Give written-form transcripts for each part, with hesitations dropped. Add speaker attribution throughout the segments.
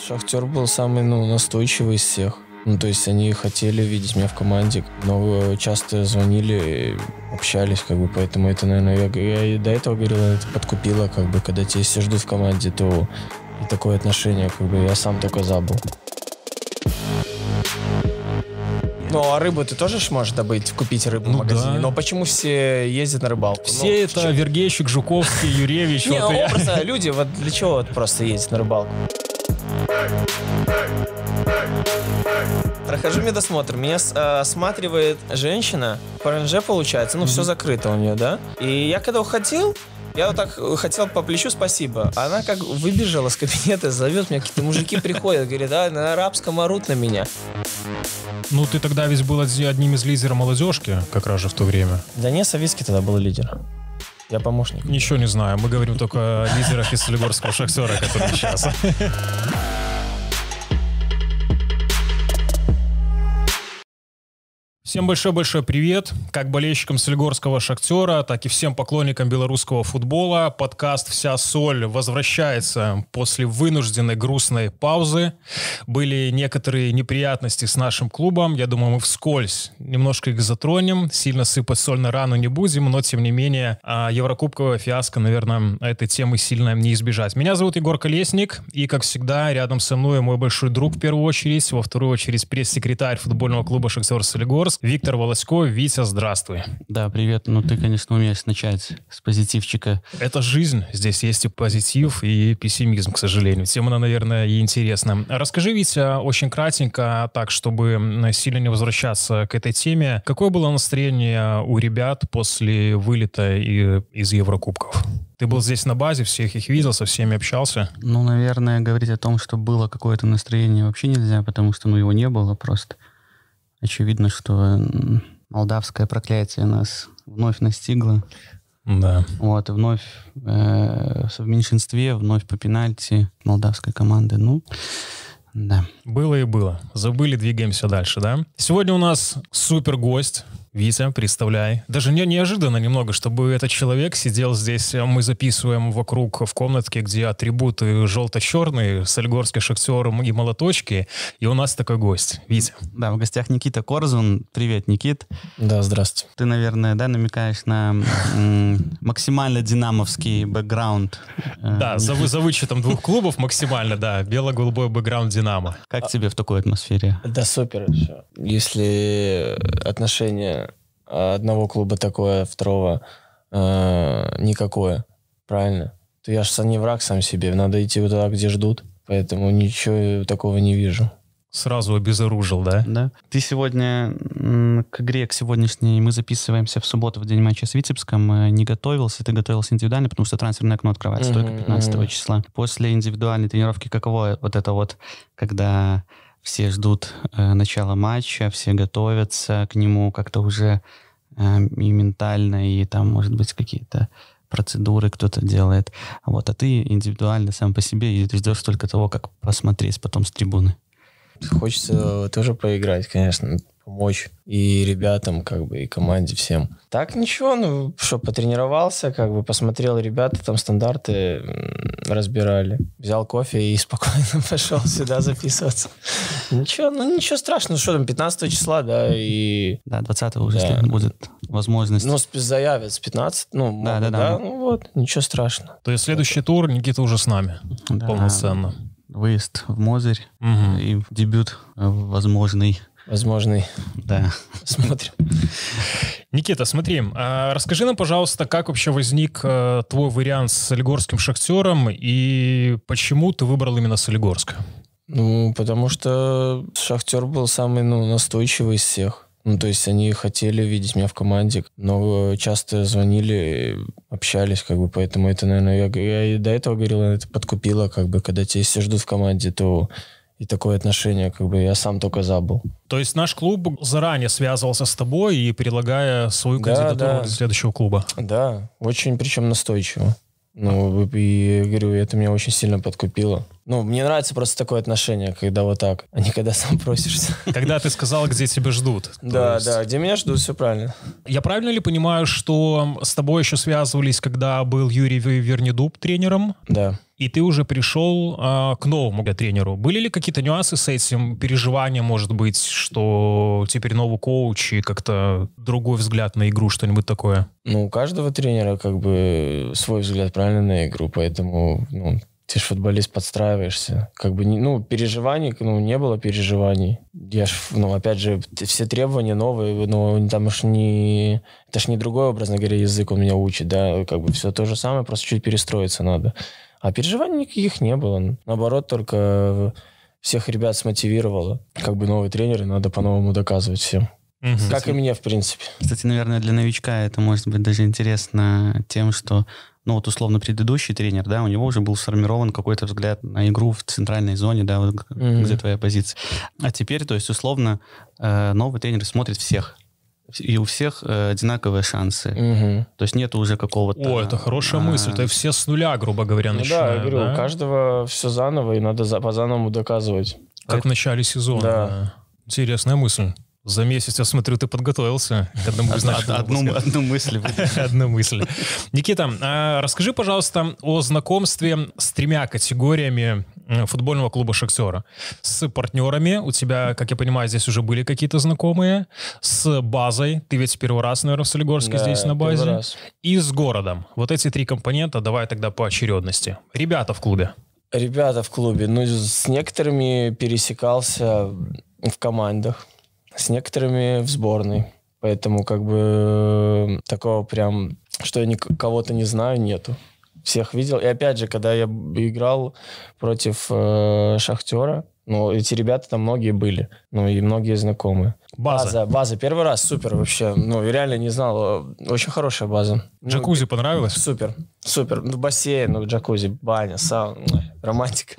Speaker 1: Шахтер был самый, настойчивый из всех. То есть они хотели видеть меня в команде, но часто звонили, общались, поэтому это, наверное, я и до этого говорил, это подкупило, когда тебя все ждут в команде, то и такое отношение, я сам только забыл. Ну, а рыбу ты тоже можешь добыть, купить рыбу в магазине? Да. Но почему все ездят на рыбалку?
Speaker 2: Все это Вергейщик, Жуковский, Юревич.
Speaker 1: Не, просто люди, для чего просто ездят на рыбалку? Прохожу медосмотр, меня осматривает женщина, паранже получается, все закрыто у нее, да? И я когда уходил, я вот так хотел по плечу спасибо. Она как выбежала с кабинета, зовет меня, какие-то мужики приходят, говорят, на арабском орут на меня.
Speaker 2: Ну, ты тогда ведь был одним из лидеров молодежки, как раз же в то время.
Speaker 1: Да не, Савицкий тогда был лидер. Я помощник.
Speaker 2: Ничего не знаю, мы говорим только о лидерах из Солигорского Шахтера, которые сейчас. Всем большой-большой привет, как болельщикам Солигорского Шахтера, так и всем поклонникам белорусского футбола. Подкаст «Вся соль» возвращается после вынужденной грустной паузы. Были некоторые неприятности с нашим клубом, я думаю, мы вскользь немножко их затронем, сильно сыпать соль на рану не будем, но тем не менее еврокубковая фиаско, наверное, этой темы сильно не избежать. Меня зовут Егор Колесник, и, как всегда, рядом со мной мой большой друг в первую очередь, во вторую очередь пресс-секретарь футбольного клуба «Шахтер Солигорск» Виктор Волосько. Витя, здравствуй.
Speaker 3: Да, привет. Ну, ты, конечно, умеешь начать с позитивчика.
Speaker 2: Это жизнь. Здесь есть и позитив, и пессимизм, к сожалению. Тема, наверное, и интересна. Расскажи, Витя, очень кратенько, так, чтобы сильно не возвращаться к этой теме. Какое было настроение у ребят после вылета из Еврокубков? Ты был здесь на базе, всех их видел, со всеми общался?
Speaker 3: Ну, наверное, говорить о том, что было какое-то настроение, вообще нельзя, потому что, его не было просто. Очевидно, что молдавское проклятие нас вновь настигло.
Speaker 2: Да.
Speaker 3: Вот, и вновь в меньшинстве, вновь по пенальти молдавской команды. Ну, да.
Speaker 2: Было и было. Забыли, двигаемся дальше, да? Сегодня у нас супер гость. Витя, представляй. Даже неожиданно немного, чтобы этот человек сидел здесь. Мы записываем вокруг в комнатке, где атрибуты желто-черные, Солигорский Шахтер и молоточки. И у нас такой гость. Витя.
Speaker 3: Да, в гостях Никита Корзун. Привет, Никит.
Speaker 1: Да, здравствуйте.
Speaker 3: Ты, наверное, намекаешь на максимально динамовский бэкграунд.
Speaker 2: Да, за вычетом двух клубов максимально, да. Бело-голубой бэкграунд «Динамо».
Speaker 3: Как тебе в такой атмосфере?
Speaker 1: Да, супер. Если отношения одного клуба такое, второго никакое, правильно? То я же не враг сам себе, надо идти туда, где ждут, поэтому ничего такого не вижу.
Speaker 2: Сразу обезоружил, да?
Speaker 3: Да. Ты сегодня к игре, к сегодняшней, мы записываемся в субботу в день матча с Витебском, не готовился, ты готовился индивидуально, потому что трансферное окно открывается только 15 числа. После индивидуальной тренировки каково вот это вот, когда все ждут начала матча, все готовятся к нему как-то уже и ментально, и там, может быть, какие-то процедуры кто-то делает. Вот, а ты индивидуально сам по себе, и ты ждешь только того, как посмотреть потом с трибуны.
Speaker 1: Хочется тоже поиграть, конечно, помочь и ребятам, и команде, всем. Так, ничего, потренировался, посмотрел ребята, там стандарты разбирали. Взял кофе и спокойно пошел сюда записываться. Ничего страшного, что там, 15 числа, да, и...
Speaker 3: Да, 20-го уже, если будет возможность.
Speaker 1: Заявят с 15,
Speaker 3: да.
Speaker 1: Ничего страшного.
Speaker 2: То есть следующий тур Никита уже с нами, полноценно.
Speaker 3: Выезд в Мозырь и дебют возможный.
Speaker 1: Да. Смотрим.
Speaker 2: Никита, смотри, расскажи нам, пожалуйста, как вообще возник твой вариант с Солигорским Шахтером и почему ты выбрал именно Солигорск?
Speaker 1: Потому что Шахтер был самый, настойчивый из всех. То есть они хотели видеть меня в команде, но часто звонили, общались, поэтому это, наверное, я и до этого говорил, это подкупило, когда тебя все ждут в команде, то и такое отношение, я сам только забыл.
Speaker 2: То есть наш клуб заранее связывался с тобой и предлагая свою кандидатуру для следующего клуба?
Speaker 1: Да, очень причем настойчиво. И говорю, это меня очень сильно подкупило. Мне нравится просто такое отношение, когда вот так, а не когда сам просишься.
Speaker 2: Когда ты сказал, где тебя ждут.
Speaker 1: Да, где меня ждут, все правильно.
Speaker 2: Я правильно ли понимаю, что с тобой еще связывались, когда был Юрий Вернедуб тренером?
Speaker 1: Да.
Speaker 2: и ты уже пришел к новому тренеру. Были ли какие-то нюансы с этим, переживания, может быть, что теперь новый коуч и как-то другой взгляд на игру, что-нибудь такое?
Speaker 1: Ну, у каждого тренера как бы свой взгляд, правильно, на игру, поэтому, ну, ты же футболист, подстраиваешься. Как бы, ну, переживаний, ну, не было переживаний. Я ж, ну, опять же, все требования новые, но там ж не... Это ж не другой, образно говоря, язык он меня учит, да, как бы все то же самое, просто чуть перестроиться надо. А переживаний никаких не было. Наоборот, только всех ребят смотивировало. Как бы новый тренер, и надо по-новому доказывать всем. Угу. Как и мне, в принципе.
Speaker 3: Кстати, наверное, для новичка это может быть даже интересно тем, что, ну вот условно предыдущий тренер, да, у него уже был сформирован какой-то взгляд на игру в центральной зоне, да, вот где твоя позиция. А теперь, то есть условно, новый тренер смотрит всех. И у всех одинаковые шансы. То есть нет уже какого-то...
Speaker 2: О, это хорошая мысль. Это все с нуля, грубо говоря, начинают.
Speaker 1: Да, я говорю, да? У каждого все заново, и надо по-заново доказывать.
Speaker 2: Как в начале сезона.
Speaker 1: Да.
Speaker 2: Интересная мысль. За месяц, я смотрю, ты подготовился к одному из наших выпусков.
Speaker 3: Одну мысль.
Speaker 2: Одну мысль. Никита, расскажи, пожалуйста, о знакомстве с 3 категориями футбольного клуба «Шахтера». С партнерами, у тебя, как я понимаю, здесь уже были какие-то знакомые. С базой, ты ведь первый раз, наверное, в Солигорске, да, здесь на базе.
Speaker 1: Первый раз.
Speaker 2: И с городом. Вот эти 3 компонента давай тогда по очередности. Ребята в клубе.
Speaker 1: Ребята в клубе. Ну, с некоторыми пересекался в командах. С некоторыми в сборной. Поэтому как бы такого прям, что я кого-то не знаю, нету. Всех видел. И опять же, когда я играл против Шахтера, ну, эти ребята там многие были. Ну, и многие знакомые. База. Первый раз супер вообще. Ну, реально не знал. Очень хорошая база.
Speaker 2: Джакузи понравилось?
Speaker 1: Супер. Ну, бассейн, ну, джакузи, баня, сауна. Романтика.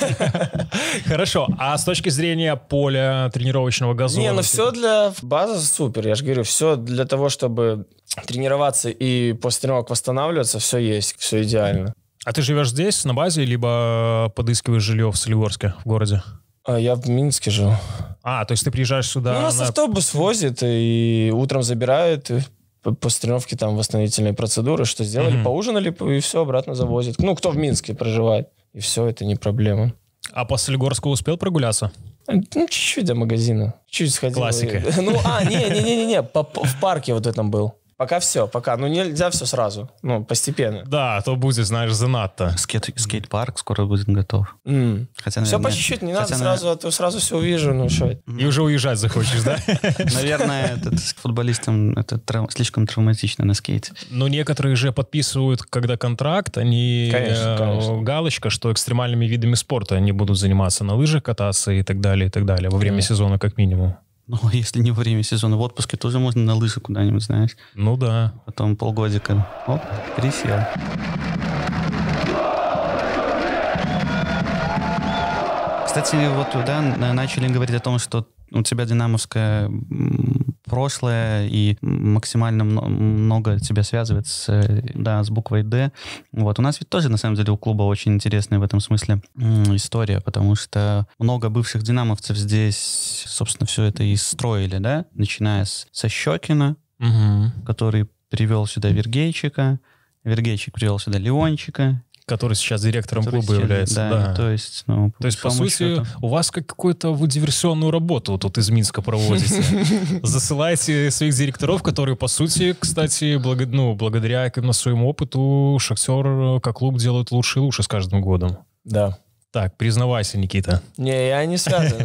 Speaker 2: Хорошо. А с точки зрения поля, тренировочного газона?
Speaker 1: Не, ну все для... База супер. Я же говорю, все для того, чтобы тренироваться и после тренировок восстанавливаться, все есть, все идеально.
Speaker 2: А ты живешь здесь, на базе, либо подыскиваешь жилье в Солигорске, в городе?
Speaker 1: Я в Минске живу.
Speaker 2: То есть ты приезжаешь сюда...
Speaker 1: Ну, нас автобус возит и утром забирает, и после тренировки там восстановительные процедуры, что сделали, поужинали, и все, обратно завозят. Ну, кто в Минске проживает. И все, это не проблема.
Speaker 2: А по Солигорску успел прогуляться?
Speaker 1: Ну, чуть-чуть до магазина. Чуть сходил.
Speaker 2: Классика.
Speaker 1: Не, в парке вот этом был. Пока все, пока. Ну, нельзя все сразу. Ну, постепенно.
Speaker 2: Да, а то будет, знаешь, занадто.
Speaker 3: Скейт-парк скоро будет готов.
Speaker 1: Хотя, все по чуть-чуть, не надо сразу, а то сразу все увижу, ну что это.
Speaker 2: И уже уезжать захочешь, да?
Speaker 3: Наверное, футболистам это слишком травматично на скейте.
Speaker 2: Но некоторые же подписывают, когда контракт, они конечно. Галочка, что экстремальными видами спорта они будут заниматься, на лыжах кататься и так далее, во время сезона как минимум.
Speaker 3: Ну, если не во время сезона, в отпуске тоже можно на лыжи куда-нибудь, знаешь.
Speaker 2: Ну да.
Speaker 3: Потом полгодика. Оп, присел. Кстати, вот, да, начали говорить о том, что у тебя динамовское прошлое и максимально много тебя связывает с буквой «Д». Вот. У нас ведь тоже, на самом деле, у клуба очень интересная в этом смысле история, потому что много бывших динамовцев здесь, собственно, все это и строили, да, начиная со Щекина, который привел сюда Вергейчика, Вергейчик привел сюда Леончика,
Speaker 2: который сейчас директором клуба является.
Speaker 3: Да. То есть,
Speaker 2: по сути, у вас какую-то вы диверсионную работу тут из Минска проводите. Засылаете своих директоров, которые, по сути, кстати, благодаря своему опыту, Шахтер как клуб делают лучше и лучше с каждым годом.
Speaker 1: Да.
Speaker 2: Так, признавайся, Никита.
Speaker 1: Не, я не связан.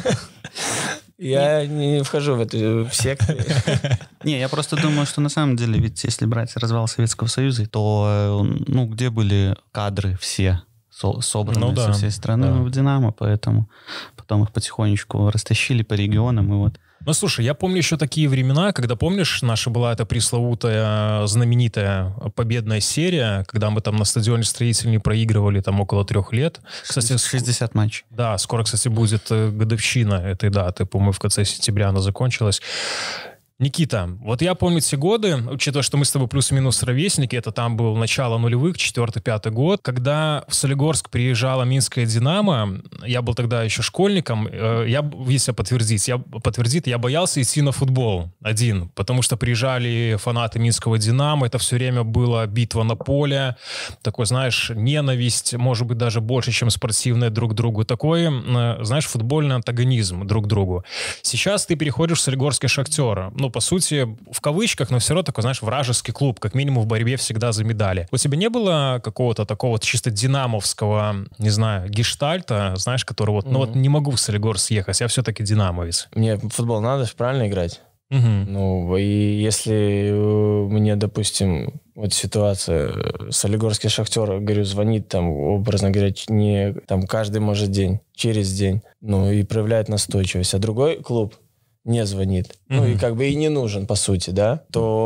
Speaker 1: Я не вхожу в эту секту.
Speaker 3: Не, я просто думаю, что на самом деле, ведь если брать развал Советского Союза, то, где были кадры все собранные со всей страны в «Динамо», поэтому потом их потихонечку растащили по регионам, и вот.
Speaker 2: Ну, слушай, я помню еще такие времена, когда, помнишь, наша была эта пресловутая, знаменитая победная серия, когда мы там на стадионе Строительный проигрывали там около 3 лет.
Speaker 3: Кстати, 60 матчей.
Speaker 2: Да, скоро, кстати, будет годовщина этой даты. По-моему, в конце сентября она закончилась. Никита, вот я помню те годы, учитывая, что мы с тобой плюс-минус ровесники, это там был начало нулевых, 4-5 год, когда в Солигорск приезжала Минская «Динамо», я был тогда еще школьником, если подтвердит, я боялся идти на футбол один, потому что приезжали фанаты Минского «Динамо», это все время была битва на поле, такой, знаешь, ненависть, может быть, даже больше, чем спортивная друг к другу, такой, знаешь, футбольный антагонизм друг к другу. Сейчас ты переходишь в Солигорский «Шахтер», ну, по сути, в кавычках, но все равно такой, знаешь, вражеский клуб, как минимум в борьбе всегда за медали. У тебя не было какого-то такого чисто динамовского, не знаю, гештальта, знаешь, который вот, ну вот не могу в Солигорск съехать, я все-таки динамовец.
Speaker 1: Мне в футбол надо же правильно играть.
Speaker 2: Угу.
Speaker 1: Ну, и если мне, допустим, вот ситуация, Солигорский «Шахтер», говорю, звонит там, образно говоря, не там каждый, может, день, через день, ну, и проявляет настойчивость, а другой клуб не звонит, ну и как бы и не нужен, по сути, да,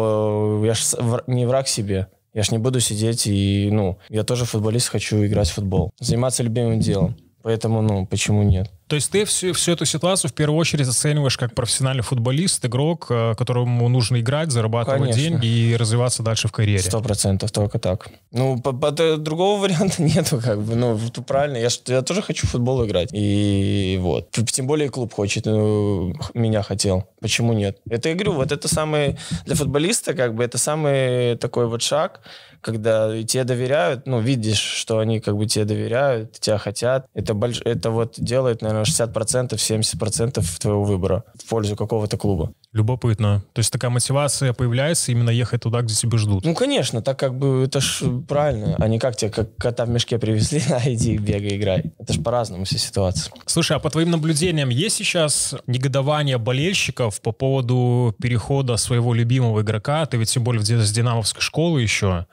Speaker 1: то я ж не враг себе, я ж не буду сидеть и, ну, я тоже футболист, хочу играть в футбол, заниматься любимым делом, поэтому, ну, почему нет?
Speaker 2: То есть ты всю эту ситуацию в первую очередь оцениваешь как профессиональный футболист, игрок, которому нужно играть, зарабатывать деньги и развиваться дальше в карьере.
Speaker 1: 100%, только так. Ну, другого варианта нету, как бы, ну, правильно, я тоже хочу в футбол играть, и вот. Тем более клуб хочет, меня хотел, почему нет? Это, я говорю, вот это самый, для футболиста, как бы, это самый такой вот шаг, когда тебе доверяют, ну, видишь, что они как бы тебе доверяют, тебя хотят, это вот делает, наверное, 60%, 70% твоего выбора в пользу какого-то клуба.
Speaker 2: Любопытно. То есть такая мотивация появляется именно ехать туда, где тебя ждут?
Speaker 1: Ну, конечно, так как бы это ж правильно, а не как тебя как кота в мешке привезли, а иди бегай, играй. Это ж по-разному вся ситуация.
Speaker 2: Слушай, а по твоим наблюдениям есть сейчас негодование болельщиков по поводу перехода своего любимого игрока? Ты ведь тем более с динамовской школы еще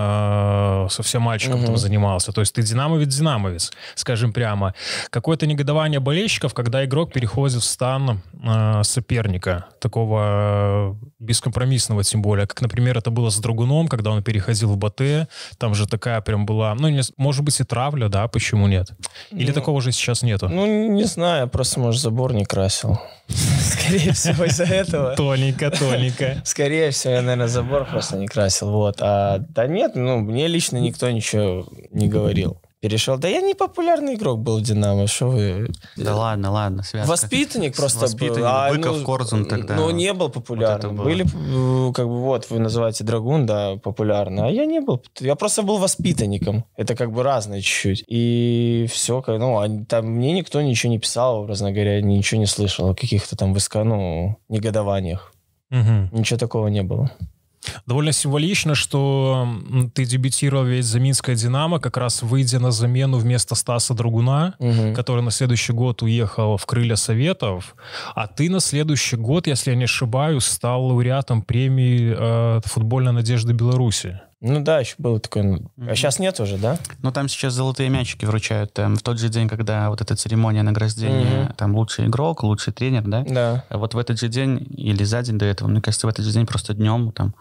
Speaker 2: совсем мальчиком там занимался. То есть ты динамовец, скажем прямо. Какое-то негодование болельщиков, когда игрок переходит в стан соперника, такого бескомпромиссного, тем более, как, например, это было с Драгуном, когда он переходил в БТ, там же такая прям была, ну, может быть, и травля, да, почему нет? Или такого же сейчас нету?
Speaker 1: Ну, не знаю, просто, может, забор не красил. Скорее всего, из-за этого.
Speaker 2: Тоненько.
Speaker 1: Скорее всего, я, наверное, забор просто не красил, вот. Да нет, ну, мне лично никто ничего не говорил. Перешел. Да я не популярный игрок был в «Динамо», что вы...
Speaker 3: Да ладно, связка.
Speaker 1: Воспитанник просто
Speaker 3: был. Быков, Корзун тогда.
Speaker 1: Ну, не был популярным. Вот были, как бы, вот, вы называете Драгун, да, популярный, а я не был. Я просто был воспитанником. Это как бы разное чуть-чуть. И все, ну, там мне никто ничего не писал, образно говоря, ничего не слышал о каких-то там негодованиях. Ничего такого не было.
Speaker 2: Довольно символично, что ты дебютировал ведь за Минское «Динамо», как раз выйдя на замену вместо Стаса Драгуна, который на следующий год уехал в «Крылья Советов», а ты на следующий год, если я не ошибаюсь, стал лауреатом премии «Футбольная надежда Беларуси».
Speaker 1: Ну да, еще было такое. А сейчас нет уже, да?
Speaker 3: Ну там сейчас золотые мячики вручают. В тот же день, когда вот эта церемония награждения, там лучший игрок, лучший тренер, да?
Speaker 1: Да.
Speaker 3: А вот в этот же день или за день до этого, мне кажется, в этот же день просто днем там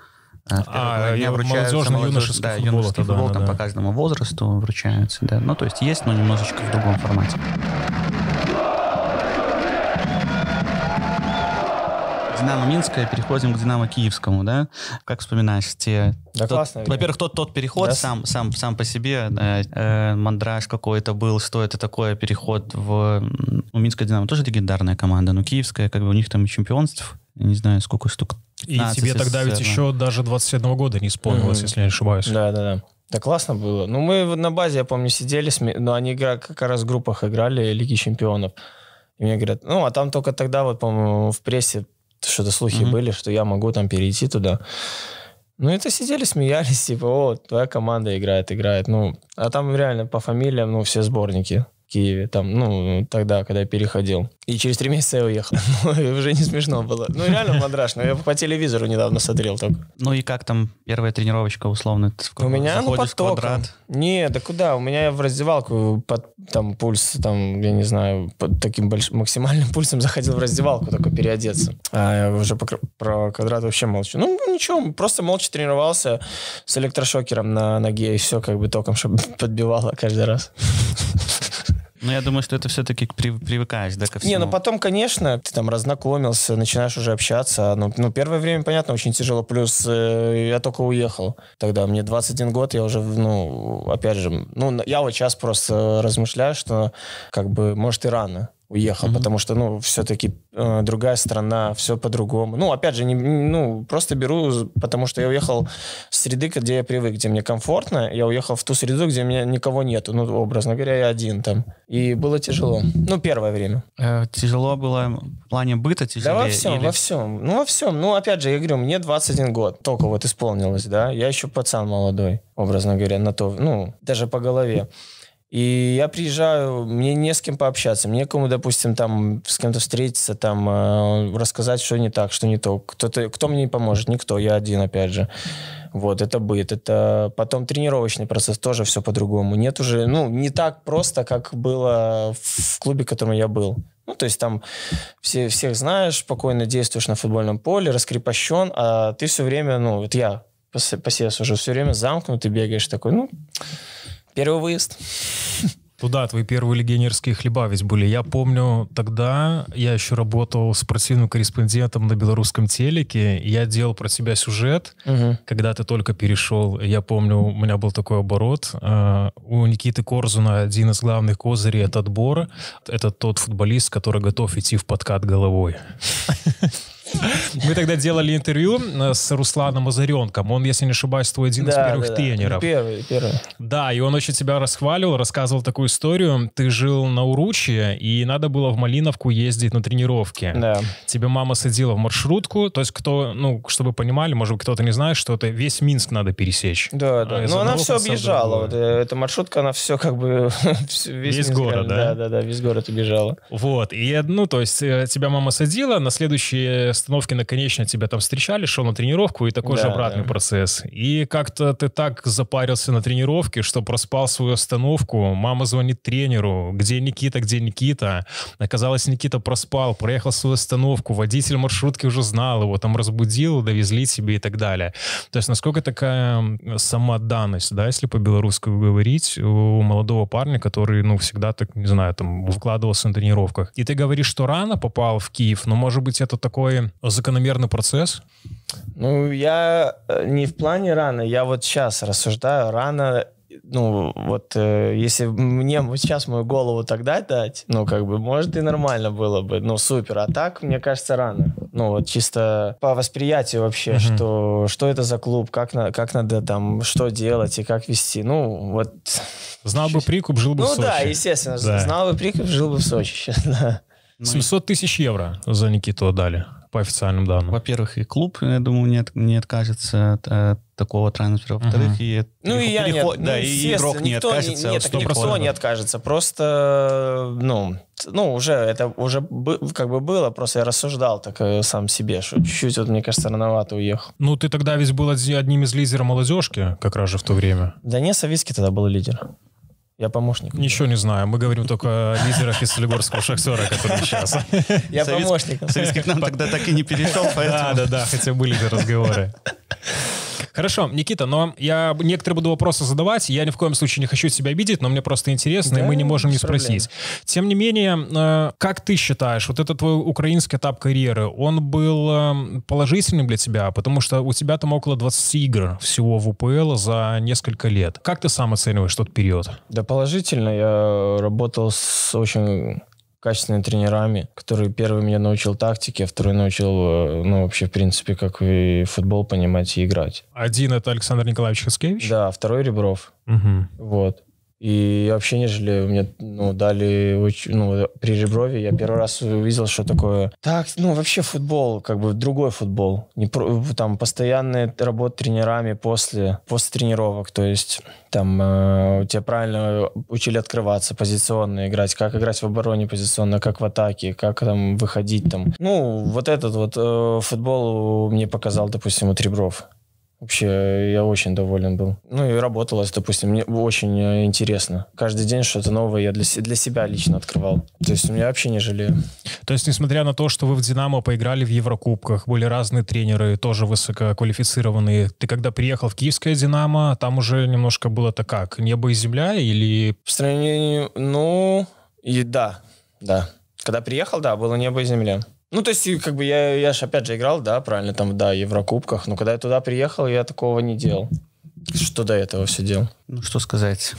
Speaker 2: молодежный юношеский
Speaker 3: футбол, там по каждому возрасту вручаются, да. Ну то есть есть, но немножечко в другом формате. «Динамо» Минское, переходим к «Динамо» Киевскому, да? Как вспоминаешь те...
Speaker 1: Да, классно.
Speaker 3: Во-первых, тот переход, да, сам по себе, мандраж какой-то был, что это такое, переход в... Ну, Минское «Динамо» тоже легендарная команда, но Киевская, как бы у них там чемпионств, я не знаю, сколько штук.
Speaker 2: И тебе тогда ведь еще даже 21 года не исполнилось, если я не ошибаюсь.
Speaker 1: Да. Да классно было. Ну, мы на базе, я помню, сидели, но они как раз в группах играли Лиги Чемпионов. И мне говорят, ну, а там только тогда, вот, по-моему, в прессе что-то слухи были, что я могу там перейти туда. Ну, это сидели, смеялись, типа, о, твоя команда играет. Ну, а там реально по фамилиям, ну, все сборники в Киеве, там, ну, тогда, когда я переходил. И через 3 месяца я уехал. Уже не смешно было. Ну, реально мандраж, но я по телевизору недавно смотрел только.
Speaker 3: Ну, и как там первая тренировочка, условно?
Speaker 1: У меня, ну, под током.
Speaker 3: Квадрат?
Speaker 1: Не, да куда? У меня в раздевалку там пульс, там, я не знаю, под таким максимальным пульсом заходил в раздевалку только переодеться. А я уже про квадрат вообще молчу. Ну, ничего, просто молча тренировался с электрошокером на ноге, и все как бы током, чтобы подбивало каждый раз.
Speaker 3: Ну, я думаю, что это все-таки привыкаешь, да, ко всему.
Speaker 1: Не, ну потом, конечно, ты там разнакомился, начинаешь уже общаться. Ну, первое время, понятно, очень тяжело. Плюс я только уехал тогда. Мне 21 год, я уже, опять же... я вот сейчас просто размышляю, что как бы, может, и рано уехал, потому что, все-таки другая страна, все по-другому. Опять же, просто беру, потому что я уехал с среды, где я привык, где мне комфортно. Я уехал в ту среду, где у меня никого нету, образно говоря, я один там. И было тяжело. Первое время.
Speaker 3: Тяжело было в плане быта, тяжелее?
Speaker 1: Да во всем. Во всем. Опять же, я говорю, мне 21 год, только вот исполнилось, да. Я еще пацан молодой, образно говоря, на то, даже по голове. И я приезжаю, мне не с кем пообщаться, мне некому, допустим, там с кем-то встретиться, там рассказать, что не так, что не то. Кто мне поможет? Никто, я один, опять же. Вот, это быт. Это потом тренировочный процесс, тоже все по-другому. Нет уже, не так просто, как было в клубе, в котором я был. То есть там всех знаешь, спокойно действуешь на футбольном поле, раскрепощен, а ты все время, вот я по себе уже все время замкнутый, бегаешь такой, первый выезд.
Speaker 2: Туда твои первые легионерские хлеба ведь были. Я помню, тогда я еще работал спортивным корреспондентом на белорусском телеке. Я делал про тебя сюжет, когда ты только перешел. Я помню, у меня был такой оборот. У Никиты Корзуна один из главных козырей от отбора. Это тот футболист, который готов идти в подкат головой. Мы тогда делали интервью с Русланом Озаренком. Он, если не ошибаюсь, твой один из первых тренеров.
Speaker 1: Первый.
Speaker 2: Да, и он очень тебя расхваливал, рассказывал такую историю. Ты жил на Уручье, и надо было в Малиновку ездить на тренировки.
Speaker 1: Да.
Speaker 2: Тебе мама садила в маршрутку. То есть кто, чтобы понимали, может быть, кто-то не знает, что это весь Минск надо пересечь.
Speaker 1: Да. Она все объезжала. Вот, эта маршрутка, она все как бы...
Speaker 2: Весь город, да?
Speaker 1: Да, весь город объезжала.
Speaker 2: Вот. И, то есть тебя мама садила, на следующие остановки наконечно тебя там встречали, шел на тренировку, и такой же обратный процесс. И как-то ты так запарился на тренировке, что проспал свою остановку. Мама звонит тренеру, где Никита. Оказалось, Никита проспал, проехал свою остановку, водитель маршрутки уже знал его, там разбудил, довезли тебе и так далее. То есть насколько такая самоотданность, да, если по-белорусски говорить, у молодого парня, который, всегда так, не знаю, там, вкладывался на тренировках. И ты говоришь, что рано попал в Киев, но, может быть, это такой закономерный процесс?
Speaker 1: Я не в плане рано, я вот сейчас рассуждаю, рано, если мне вот сейчас мою голову тогда дать, может и нормально было бы, супер, а так, мне кажется, рано. Чисто по восприятию вообще, что это за клуб, как надо там, что делать и как вести,
Speaker 2: Знал бы прикуп, жил бы в Сочи.
Speaker 1: Да, естественно, знал бы прикуп, жил бы в Сочи сейчас, да.
Speaker 2: 700 тысяч евро за Никиту отдали, по официальным данным.
Speaker 3: Во-первых, и клуб, я думаю, не откажется от такого трансфера. Во-вторых, и игрок не откажется.
Speaker 1: Нет, никто не откажется. Просто, это уже как бы было, просто я рассуждал так сам себе, что чуть-чуть, мне кажется, рановато уехал.
Speaker 2: Ты тогда ведь был одним из лидеров молодежки, как раз же в то время.
Speaker 1: Да не, Савицкий тогда был лидер. Я помощник.
Speaker 2: Ничего не знаю. Мы говорим только о лидерах из Солигорского «Шахтера», который сейчас.
Speaker 1: Я помощник.
Speaker 3: Савицкий к нам тогда так и не перешел, поэтому...
Speaker 2: Да, хотя были же разговоры. Хорошо, Никита, но я некоторые буду вопросы задавать. Я ни в коем случае не хочу тебя обидеть, но мне просто интересно, и мы не можем не спросить. Тем не менее, как ты считаешь, вот этот твой украинский этап карьеры, он был положительным для тебя? Потому что у тебя там около 20 игр всего в УПЛ за несколько лет. Как ты сам оцениваешь тот период? Да,
Speaker 1: положительно. Я работал с очень качественными тренерами, который первый меня научил тактике, а второй научил, вообще, в принципе, как и футбол понимать и играть.
Speaker 2: Один — это Александр Николаевич Хаскевич?
Speaker 1: Да, второй — Ребров. Вот. И вообще, нежели мне дали при Реброве, я первый раз увидел, что такое. Так, вообще футбол, как бы другой футбол. Там постоянная работа тренерами после тренировок. То есть там тебя правильно учили открываться, позиционно играть, как играть в обороне позиционно, как в атаке, как там выходить там. Вот этот футбол мне показал, допустим, Ребров. Вообще, я очень доволен был. И работалось, допустим, мне очень интересно. Каждый день что-то новое я для себя лично открывал. То есть я вообще не жалею.
Speaker 2: То есть, несмотря на то, что вы в «Динамо» поиграли в Еврокубках, были разные тренеры, тоже высококвалифицированные, ты когда приехал в киевское «Динамо», там уже немножко было-то как? Небо и земля или...
Speaker 1: В сравнении, И да. Когда приехал, да, было небо и земля. Ну, то есть, как бы я же опять же играл, да, правильно, там, да, в Еврокубках, но когда я туда приехал, я такого не делал. Что до этого все делал.
Speaker 3: Ну, что сказать.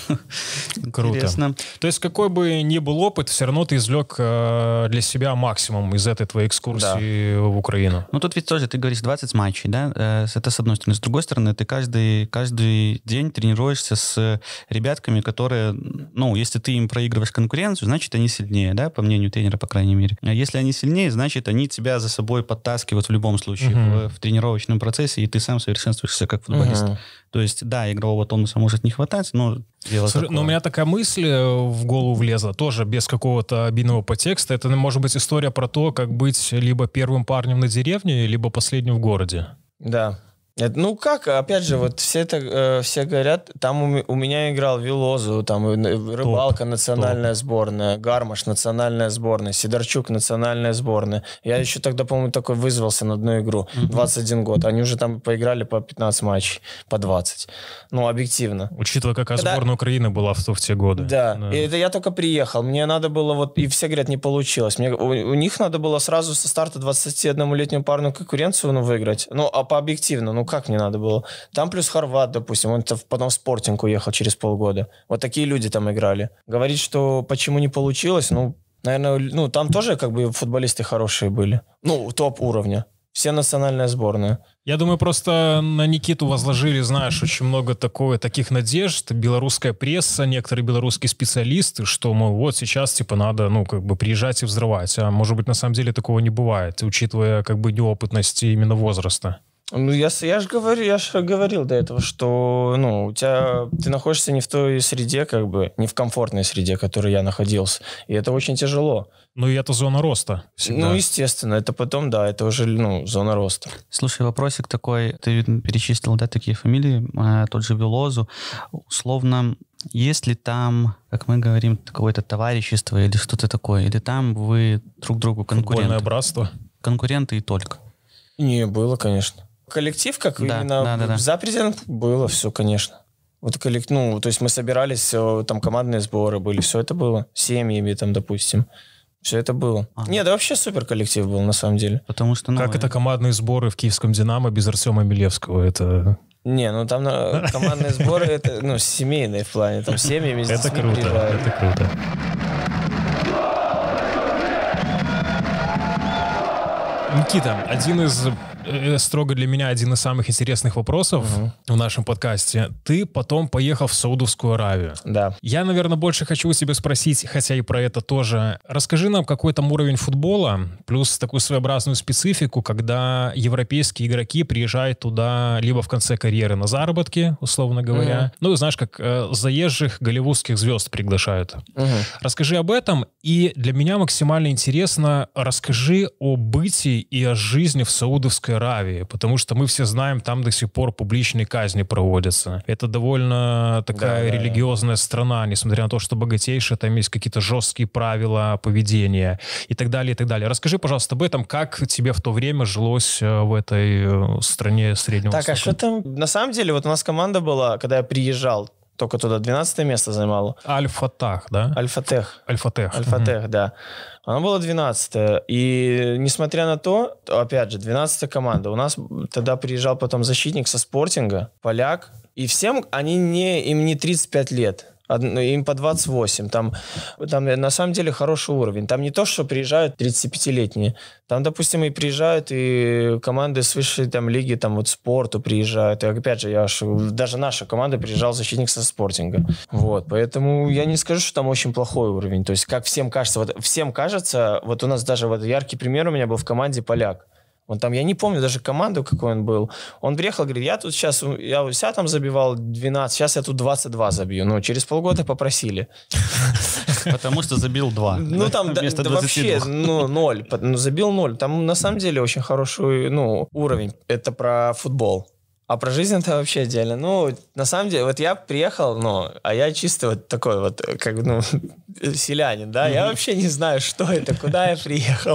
Speaker 2: Круто.
Speaker 3: Интересно.
Speaker 2: То есть, какой бы ни был опыт, все равно ты извлек для себя максимум из этой твоей экскурсии в Украину.
Speaker 3: Ну, тут ведь тоже, ты говоришь, 20 матчей, да? Это с одной стороны. С другой стороны, ты каждый день тренируешься с ребятками, которые, ну, если ты им проигрываешь конкуренцию, значит, они сильнее, да, по мнению тренера, по крайней мере. А если они сильнее, значит, они тебя за собой подтаскивают в любом случае в тренировочном процессе, и ты сам совершенствуешься как футболист. То есть, да, игрового тонуса может не хватать, но дело
Speaker 2: Слушай,
Speaker 3: такое.
Speaker 2: но у меня такая мысль в голову влезла, тоже без какого-то обидного подтекста. Это может быть история про то, как быть либо первым парнем на деревне, либо последним в городе.
Speaker 1: Да. Ну как, опять же, вот все говорят, там у меня играл Вилозу, там Рыбалка национальная сборная, Гармаш национальная сборная, Сидорчук национальная сборная. Я еще тогда, по-моему, такой вызвался на одну игру, 21 год. Они уже там поиграли по 15 матчей, по 20. Ну, объективно.
Speaker 2: Учитывая, какая сборная Украины была в те годы.
Speaker 1: Да, и это я только приехал. Мне надо было вот, и все говорят, не получилось. У них надо было сразу со старта 21-летнюю парную конкуренцию выиграть. Ну, а по объективно, ну как мне надо было? Там плюс хорват, допустим, он потом в Спортинг уехал через полгода. Вот такие люди там играли. Говорить, что почему не получилось, ну, наверное, ну, там тоже как бы футболисты хорошие были. Ну, топ уровня. Все национальная сборная.
Speaker 2: Я думаю, просто на Никиту возложили, знаешь, очень много таких надежд. Белорусская пресса, некоторые белорусские специалисты, что, мол, вот сейчас, типа, надо, ну, как бы приезжать и взрывать. А может быть, на самом деле такого не бывает, учитывая, как бы, неопытность именно возраста.
Speaker 1: Ну, я же говорил до этого, что, ну, ты находишься не в той среде, как бы, не в комфортной среде, в которой я находился. И это очень тяжело.
Speaker 2: Ну, и это зона роста всегда.
Speaker 1: Ну, естественно, это потом, да, это уже, ну, зона роста.
Speaker 3: Слушай, вопросик такой. Ты перечислил, да, такие фамилии, тот же Вилозу. Условно, есть ли там, как мы говорим, какое-то товарищество или что-то такое? Или там вы друг другу конкуренты?
Speaker 2: Футбольное братство?
Speaker 3: Конкуренты и только?
Speaker 1: Не, было, конечно. Коллектив, как
Speaker 3: да,
Speaker 1: именно за пределами, было все, конечно. Вот ну, то есть мы собирались, там командные сборы были, все это было. Семьями там, допустим. Все это было. Нет, да вообще супер коллектив был, на самом деле.
Speaker 3: Потому что...
Speaker 2: Как это командные сборы в киевском «Динамо» без Артема Милевского? Это...
Speaker 1: Не, ну там командные сборы, это, ну, семейные в плане. Там семьями
Speaker 2: это круто, это круто. Никита, строго для меня один из самых интересных вопросов в нашем подкасте. Ты потом поехал в Саудовскую Аравию.
Speaker 1: Да.
Speaker 2: Я, наверное, больше хочу у тебя спросить, хотя и про это тоже. Расскажи нам, какой там уровень футбола, плюс такую своеобразную специфику, когда европейские игроки приезжают туда либо в конце карьеры на заработки, условно говоря. Ну, знаешь, как заезжих голливудских звезд приглашают. Расскажи об этом. И для меня максимально интересно, расскажи о бытии и о жизни в Саудовской Аравии, потому что мы все знаем, там до сих пор публичные казни проводятся. Это довольно такая религиозная страна, несмотря на то, что богатейшая, там есть какие-то жесткие правила поведения и так далее, и так далее. Расскажи, пожалуйста, об этом, как тебе в то время жилось в этой стране Среднего Востока?
Speaker 1: Так, а что там? На самом деле, вот у нас команда была, когда я приезжал, только туда 12 место занимала.
Speaker 2: Аль-Фатах, да?
Speaker 1: Аль-Фатех.
Speaker 2: Аль-Фатех,
Speaker 1: да. Она была 12-я. И несмотря на то, опять же, 12-я команда. У нас тогда приезжал потом защитник со Спортинга, поляк. И всем им не 35 лет. Им по 28. Там на самом деле хороший уровень. Там не то, что приезжают 35-летние. Там, допустим, и приезжают и команды с высшей там лиги, там вот спорту приезжают. И опять же, даже наша команда приезжал защитник со Спортинга. Вот, поэтому я не скажу, что там очень плохой уровень. То есть, как всем кажется, вот у нас даже вот яркий пример у меня был в команде поляк. Он там, я не помню даже команду, какой он был. Он приехал, говорит, я у себя там забивал 12, сейчас я тут 22 забью. Ну, через полгода попросили.
Speaker 3: Потому что забил 2.
Speaker 1: Ну, там вообще, 0. Забил 0. Там, на самом деле, очень хороший, уровень. Это про футбол. А про жизнь это вообще отдельно. Ну, на самом деле, вот я приехал, а я чисто вот такой вот, как, селянин, да? Я вообще не знаю, что это, куда я приехал.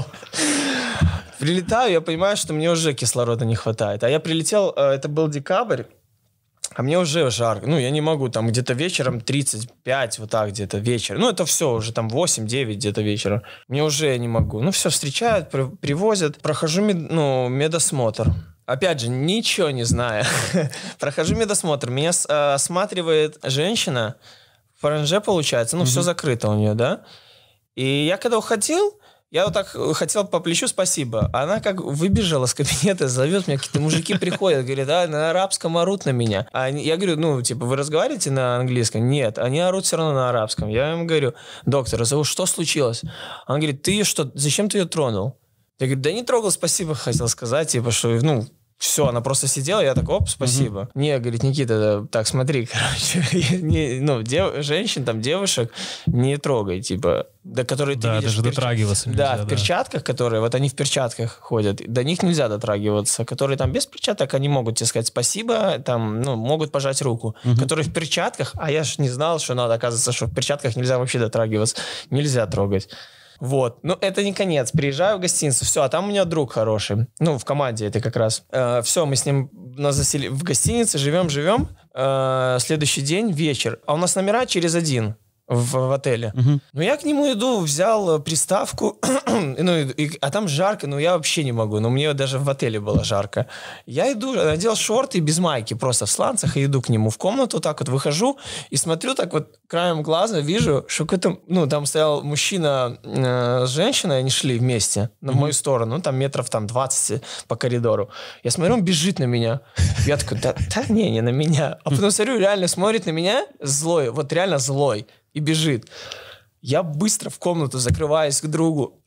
Speaker 1: Прилетаю, я понимаю, что мне уже кислорода не хватает. А я прилетел, это был декабрь, А мне уже жарко. Ну, я не могу, там где-то вечером 35, вот так где-то вечер. Ну, это все уже там 8-9 где-то вечера. Мне уже не могу. Ну, все, встречают, привозят. Прохожу медосмотр. Опять же, ничего не знаю. Прохожу медосмотр. Меня осматривает женщина. В паранже получается. Ну, все закрыто у нее, да? И я когда уходил, я вот так хотел по плечу спасибо. Она как выбежала с кабинета, зовет меня, какие-то мужики приходят, говорят, на арабском орут на меня. Я говорю, ну, типа, вы разговариваете на английском? Нет, они орут все равно на арабском. Я им говорю, доктор, что случилось? Он говорит, зачем ты ее тронул? Я говорю, да не трогал, спасибо хотел сказать, типа, что, ну, все, она просто сидела, я так, оп, спасибо. Не, говорит, Никита, так, смотри, короче, женщин, там, девушек не трогай, типа, до которой ты видишь...
Speaker 2: даже дотрагиваться нельзя.
Speaker 1: Да, в перчатках, которые, вот они в перчатках ходят, до них нельзя дотрагиваться. Которые там без перчаток, они могут тебе сказать спасибо, там, ну, могут пожать руку. Которые в перчатках, а я ж не знал, что надо, оказывается, что в перчатках нельзя вообще дотрагиваться, нельзя трогать. Вот. Ну, это не конец. Приезжаю в гостиницу, все, а там у меня друг хороший. Ну, в команде это как раз. Все, мы с ним в гостинице живем. Следующий день, вечер. А у нас номера через один в отеле. Ну, я к нему иду, взял приставку, а там жарко, я вообще не могу. Но мне даже в отеле было жарко. Я иду, надел шорты без майки, просто в сланцах, и иду к нему в комнату, так вот выхожу и смотрю, так вот краем глаза вижу, что какой-то, там стоял мужчина с женщиной, они шли вместе на мою сторону, там метров 20 по коридору. Я смотрю, он бежит на меня. Я такой, не на меня. А потом смотрю, реально смотрит на меня злой, вот реально злой. И бежит. Я быстро в комнату закрываюсь к другу.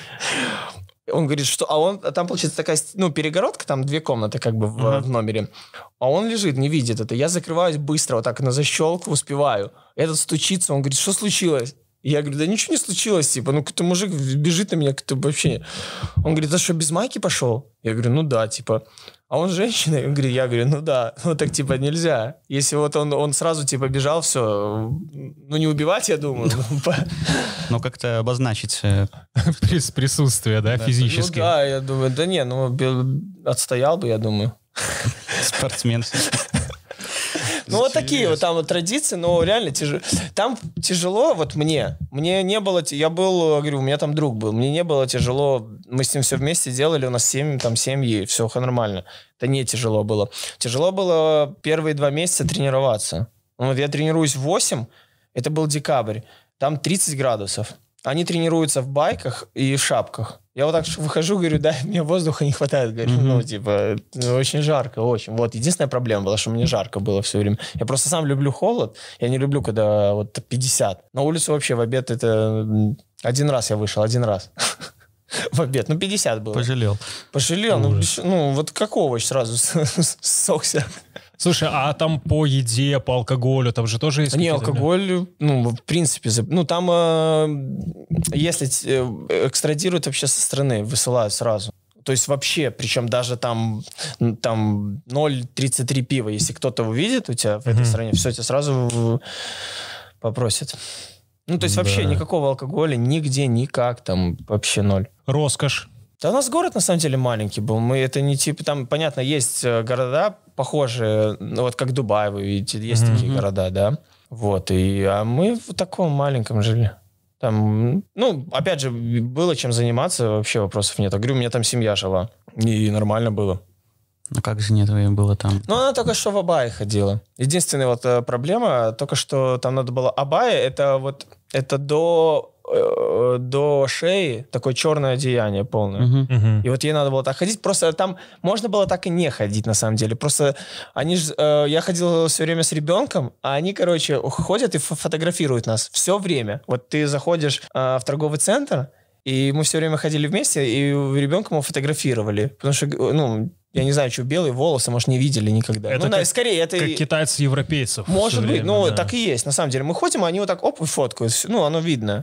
Speaker 1: Он говорит, что... А там, получается, такая, перегородка, там 2 комнаты как бы в номере. А он лежит, не видит это. Я закрываюсь быстро, вот так на защелку успеваю. Этот стучится, он говорит, что случилось? Я говорю, да ничего не случилось, типа, какой-то мужик бежит на меня, кто вообще... Он говорит, а что, без майки пошел? Я говорю, ну да, типа... А он женщина, я говорю, ну да, так типа нельзя. Если вот он сразу типа бежал, все, не убивать, я думаю.
Speaker 3: Но как-то обозначить
Speaker 2: присутствие, да, физически.
Speaker 1: Ну да, я думаю, да не, отстоял бы, я думаю.
Speaker 3: Спортсмен.
Speaker 1: Вот такие вот там вот традиции, но реально тяжело. Там тяжело, вот мне не было, говорю, у меня там друг был, мне не было тяжело, мы с ним все вместе делали, у нас 7 семьи, все нормально. Это не тяжело было. Тяжело было первые 2 месяца тренироваться. Вот я тренируюсь 8, это был декабрь, там 30 градусов. Они тренируются в байках и в шапках. Я вот так выхожу, говорю, да, мне воздуха не хватает. Говорю, очень жарко, очень. Вот, единственная проблема была, что мне жарко было все время. Я просто сам люблю холод. Я не люблю, когда вот 50. На улицу вообще в обед это... Один раз я вышел, в обед. 50 было.
Speaker 3: Пожалел.
Speaker 1: Вот как овощ сразу ссохся.
Speaker 2: Слушай, а там по еде, по алкоголю, там же тоже есть
Speaker 1: Не, алкоголь, в принципе, там, если экстрадируют вообще со страны, высылают сразу. То есть вообще, причем даже там 0,33 пива, если кто-то увидит у тебя в этой стране, все, тебя сразу попросят. То есть вообще никакого алкоголя, нигде, никак, там вообще 0.
Speaker 2: Роскошь.
Speaker 1: Да у нас город, на самом деле, маленький был. Это не типа... Там, понятно, есть города похожие, вот как Дубай, вы видите, есть такие города, да? Вот, а мы в таком маленьком жили. Там, опять же, было чем заниматься, вообще вопросов нет. Я говорю, у меня там семья жила, и нормально было.
Speaker 3: А как жене твоей было там?
Speaker 1: Она только что в абае ходила. Единственная вот проблема, только что там надо было... Абая, это до шеи такое черное одеяние полное. И вот ей надо было так ходить. Просто там можно было так и не ходить, на самом деле. Просто я ходил все время с ребенком, а они, ходят и фотографируют нас все время. Вот ты заходишь в торговый центр, и мы все время ходили вместе, и ребенка мы фотографировали. Потому что, я не знаю, что белые волосы, может, не видели никогда.
Speaker 2: Это
Speaker 1: скорее, это...
Speaker 2: Как китайцы-европейцев.
Speaker 1: Может быть, так и есть. На самом деле, мы ходим, а они вот так, оп, и фоткают. Оно видно.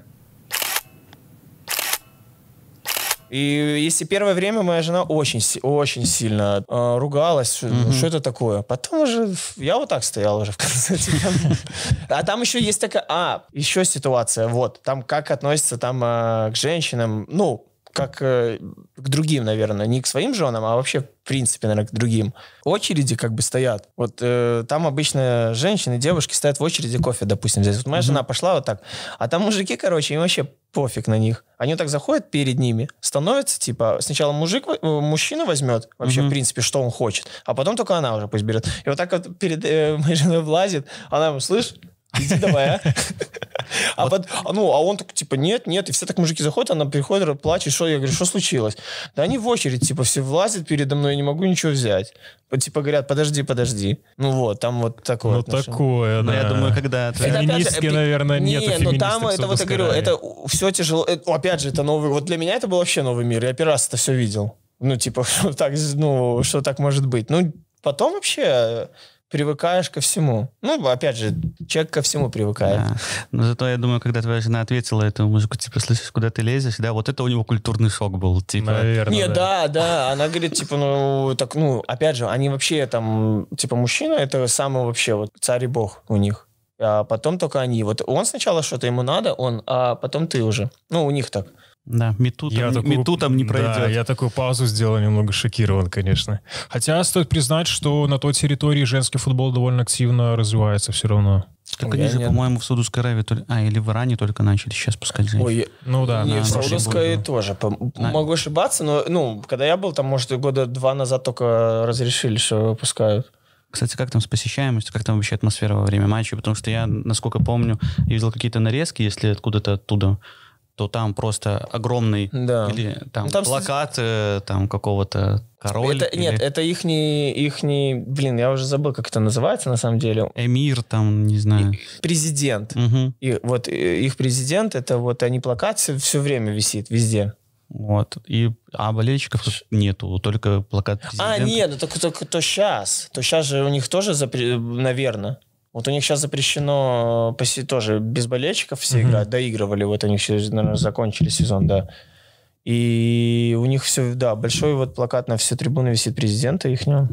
Speaker 1: И если первое время моя жена очень сильно ругалась, что это такое. Потом уже я вот так стоял уже в конце. А там еще есть такая... еще ситуация. Вот. Там как относятся там к женщинам. как к другим, наверное, не к своим женам, а вообще, в принципе, наверное, к другим. Очереди как бы стоят. Вот там обычно женщины, девушки стоят в очереди кофе, допустим, здесь. Вот моя жена пошла вот так, а там мужики, короче, им вообще пофиг на них. Они вот так заходят перед ними, становятся, типа, сначала мужчина возьмет, вообще, в принципе, что он хочет, а потом только она уже пусть берет. И вот так вот перед моей женой влазит, она ему, слышь, иди давай, а он так, типа, нет, и все так мужики заходят, она приходит, плачет, что? Я говорю, что случилось? Да они в очередь, типа, все влазят передо мной, я не могу ничего взять. Типа, говорят, подожди. Ну вот, там вот такое.
Speaker 2: Ну такое, да.
Speaker 3: Я думаю, когда...
Speaker 2: Феминистки, наверное, нет феминисток.
Speaker 1: Ну там, это вот, я говорю, это все тяжело. Опять же, это новый... Вот для меня это был вообще новый мир. Я первый раз это все видел. Ну, типа, что так может быть. Ну, потом вообще... привыкаешь ко всему. Ну, опять же, человек ко всему привыкает.
Speaker 3: Да. Но зато, я думаю, когда твоя жена ответила этому мужику, типа, слышишь, куда ты лезешь, да, вот это у него культурный шок был, типа.
Speaker 2: Наверное,
Speaker 1: не, да. Она говорит, типа, опять же, они вообще там, типа, мужчина, это самый вообще вот царь и бог у них. А потом только они. Вот он сначала что-то ему надо, а потом ты уже. Ну, у них так.
Speaker 3: Да, мету там не пройдет.
Speaker 2: Да, я такую паузу сделал, немного шокирован, конечно. Хотя стоит признать, что на той территории женский футбол довольно активно развивается все равно.
Speaker 3: Так они же, по-моему, в Саудовской Аравии, или в Иране только начали сейчас пускать женщин.
Speaker 1: Ой,
Speaker 2: ну да.
Speaker 1: Не, в Саудовской тоже. Могу ошибаться, но когда я был, там, может, года 2 назад только разрешили, что выпускают.
Speaker 3: Кстати, как там с посещаемостью, как там вообще атмосфера во время матча? Потому что я, насколько помню, я видел какие-то нарезки, если откуда-то оттуда, то там просто огромный или там плакат там какого-то короля.
Speaker 1: Нет, это ихний, блин, я уже забыл, как это называется на самом деле.
Speaker 3: Эмир там, не знаю.
Speaker 1: Президент. И вот их президент, это вот они плакат все время висит везде.
Speaker 3: Вот. А болельщиков нету, только плакат президента.
Speaker 1: Нет, ну только то сейчас. То сейчас же у них тоже, наверное. Вот у них сейчас запрещено тоже без болельщиков все играть, доигрывали, вот они все, наверное, закончили сезон, да. И у них все, да, большой вот плакат на все трибуны висит президента ихнего.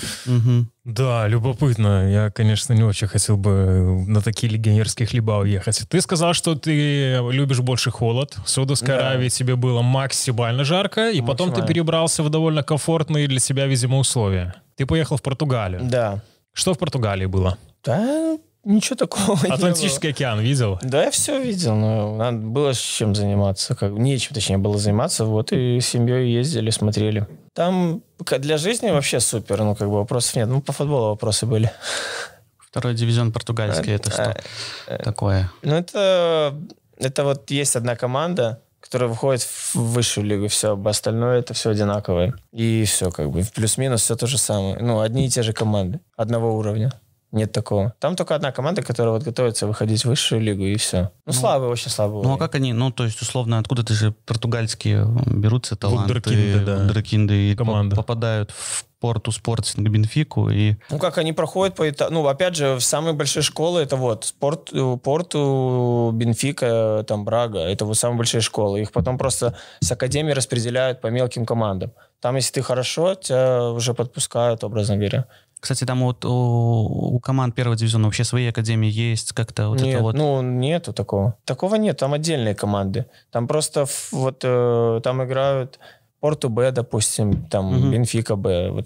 Speaker 2: Да, любопытно. Я, конечно, не очень хотел бы на такие легионерские хлеба уехать. Ты сказал, что ты любишь больше холод. В Саудовской Аравии тебе было максимально жарко, и потом ты перебрался в довольно комфортные для себя, видимо, условия. Ты поехал в Португалию.
Speaker 1: Да.
Speaker 2: Что в Португалии было?
Speaker 1: Да, ничего такого не было.
Speaker 2: Атлантический океан видел?
Speaker 1: Да, я все видел, но надо было чем заниматься. Нечем, точнее, было заниматься. Вот и с семьей ездили, смотрели. Там для жизни вообще супер, вопросов нет. По футболу вопросы были.
Speaker 3: Второй дивизион португальский, это что такое?
Speaker 1: Ну, это вот есть одна команда, которая выходит в высшую лигу, все, остальное это все одинаковое. И все, плюс-минус все то же самое. Одни и те же команды, одного уровня. Нет такого. Там только одна команда, которая вот готовится выходить в высшую лигу, и все. Слабый, очень слабый.
Speaker 3: А как они, то есть, условно, откуда-то же португальские берутся таланты, вундеркинды, и попадают в Порту, Спортинг, Бенфику, и...
Speaker 1: как они проходят по этапу... опять же, самые большие школы, это вот Порту, Бенфика, там, Брага, это вот самые большие школы. Их потом просто с академии распределяют по мелким командам. Там, если ты хорошо, тебя уже подпускают, образно говоря.
Speaker 3: Кстати, там вот у команд первого дивизиона вообще свои академии есть как-то? Вот
Speaker 1: нет,
Speaker 3: это вот...
Speaker 1: нету такого. Такого нет, там отдельные команды. Там просто там играют Порту Б, допустим, там Бенфика Б. Я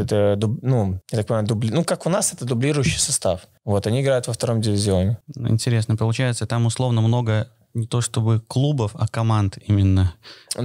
Speaker 1: так понимаю, как у нас это дублирующий состав. Вот, они играют во втором дивизионе.
Speaker 3: Интересно, получается, там условно много не то чтобы клубов, а команд именно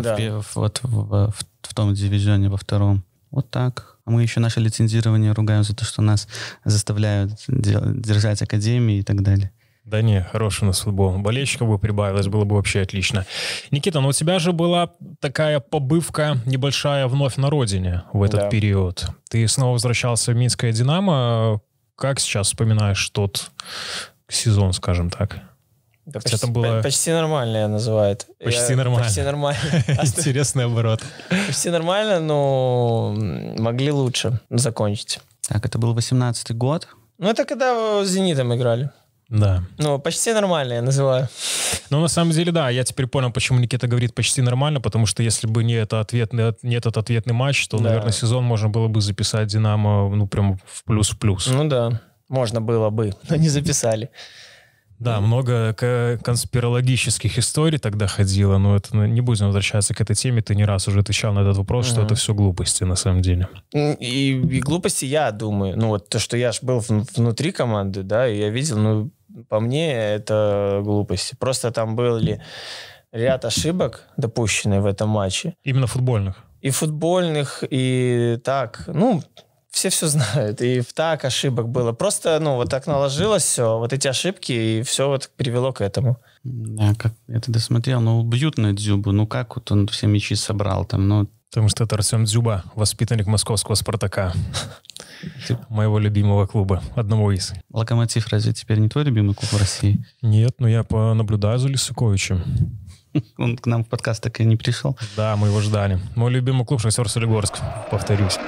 Speaker 3: в том дивизионе, во втором. Вот так. А мы еще наше лицензирование ругаем за то, что нас заставляют держать академии и так далее.
Speaker 2: Да не, хороший у нас футбол. Болельщиков бы прибавилось, было бы вообще отлично. Никита, у тебя же была такая побывка небольшая вновь на родине в этот период. Ты снова возвращался в Минское «Динамо». Как сейчас вспоминаешь тот сезон, скажем так?
Speaker 1: Да почти нормально я называю это.
Speaker 2: Почти нормально.
Speaker 1: Почти нормально.
Speaker 2: Интересный оборот.
Speaker 1: Почти нормально, но могли лучше закончить.
Speaker 3: Так, это был 18-й год?
Speaker 1: Это когда с «Зенитом» играли.
Speaker 2: Да.
Speaker 1: Почти нормально я называю.
Speaker 2: На самом деле, да, я теперь понял, почему Никита говорит почти нормально, потому что если бы не этот ответный матч, то, наверное, сезон можно было бы записать «Динамо», прям в плюс в плюс.
Speaker 1: Да, можно было бы, но не записали.
Speaker 2: Да, много конспирологических историй тогда ходило, но это не будем возвращаться к этой теме. Ты не раз уже отвечал на этот вопрос, что это все глупости на самом деле.
Speaker 1: И глупости, я думаю. Ну вот то, что я ж был внутри команды, да, и я видел, ну, по мне, это глупости. Просто там были ряд ошибок, допущенных в этом матче.
Speaker 2: Именно футбольных?
Speaker 1: И футбольных, и так, ну... Все знают, и так ошибок было. Просто, ну, вот так наложилось все, вот эти ошибки, и все вот привело к этому.
Speaker 3: Да, как я тогда смотрел, ну, бьют на Дзюбу, ну, как вот он все мячи собрал там, ну...
Speaker 2: Потому что это Артем Дзюба, воспитанник московского «Спартака», моего любимого клуба, одного из.
Speaker 3: «Локомотив» разве теперь не твой любимый клуб в России?
Speaker 2: Нет, но я понаблюдаю за Лисаковичем.
Speaker 3: Он к нам в подкаст так и не пришел?
Speaker 2: Да, мы его ждали. Мой любимый клуб «Шахтер Солигорск», повторюсь.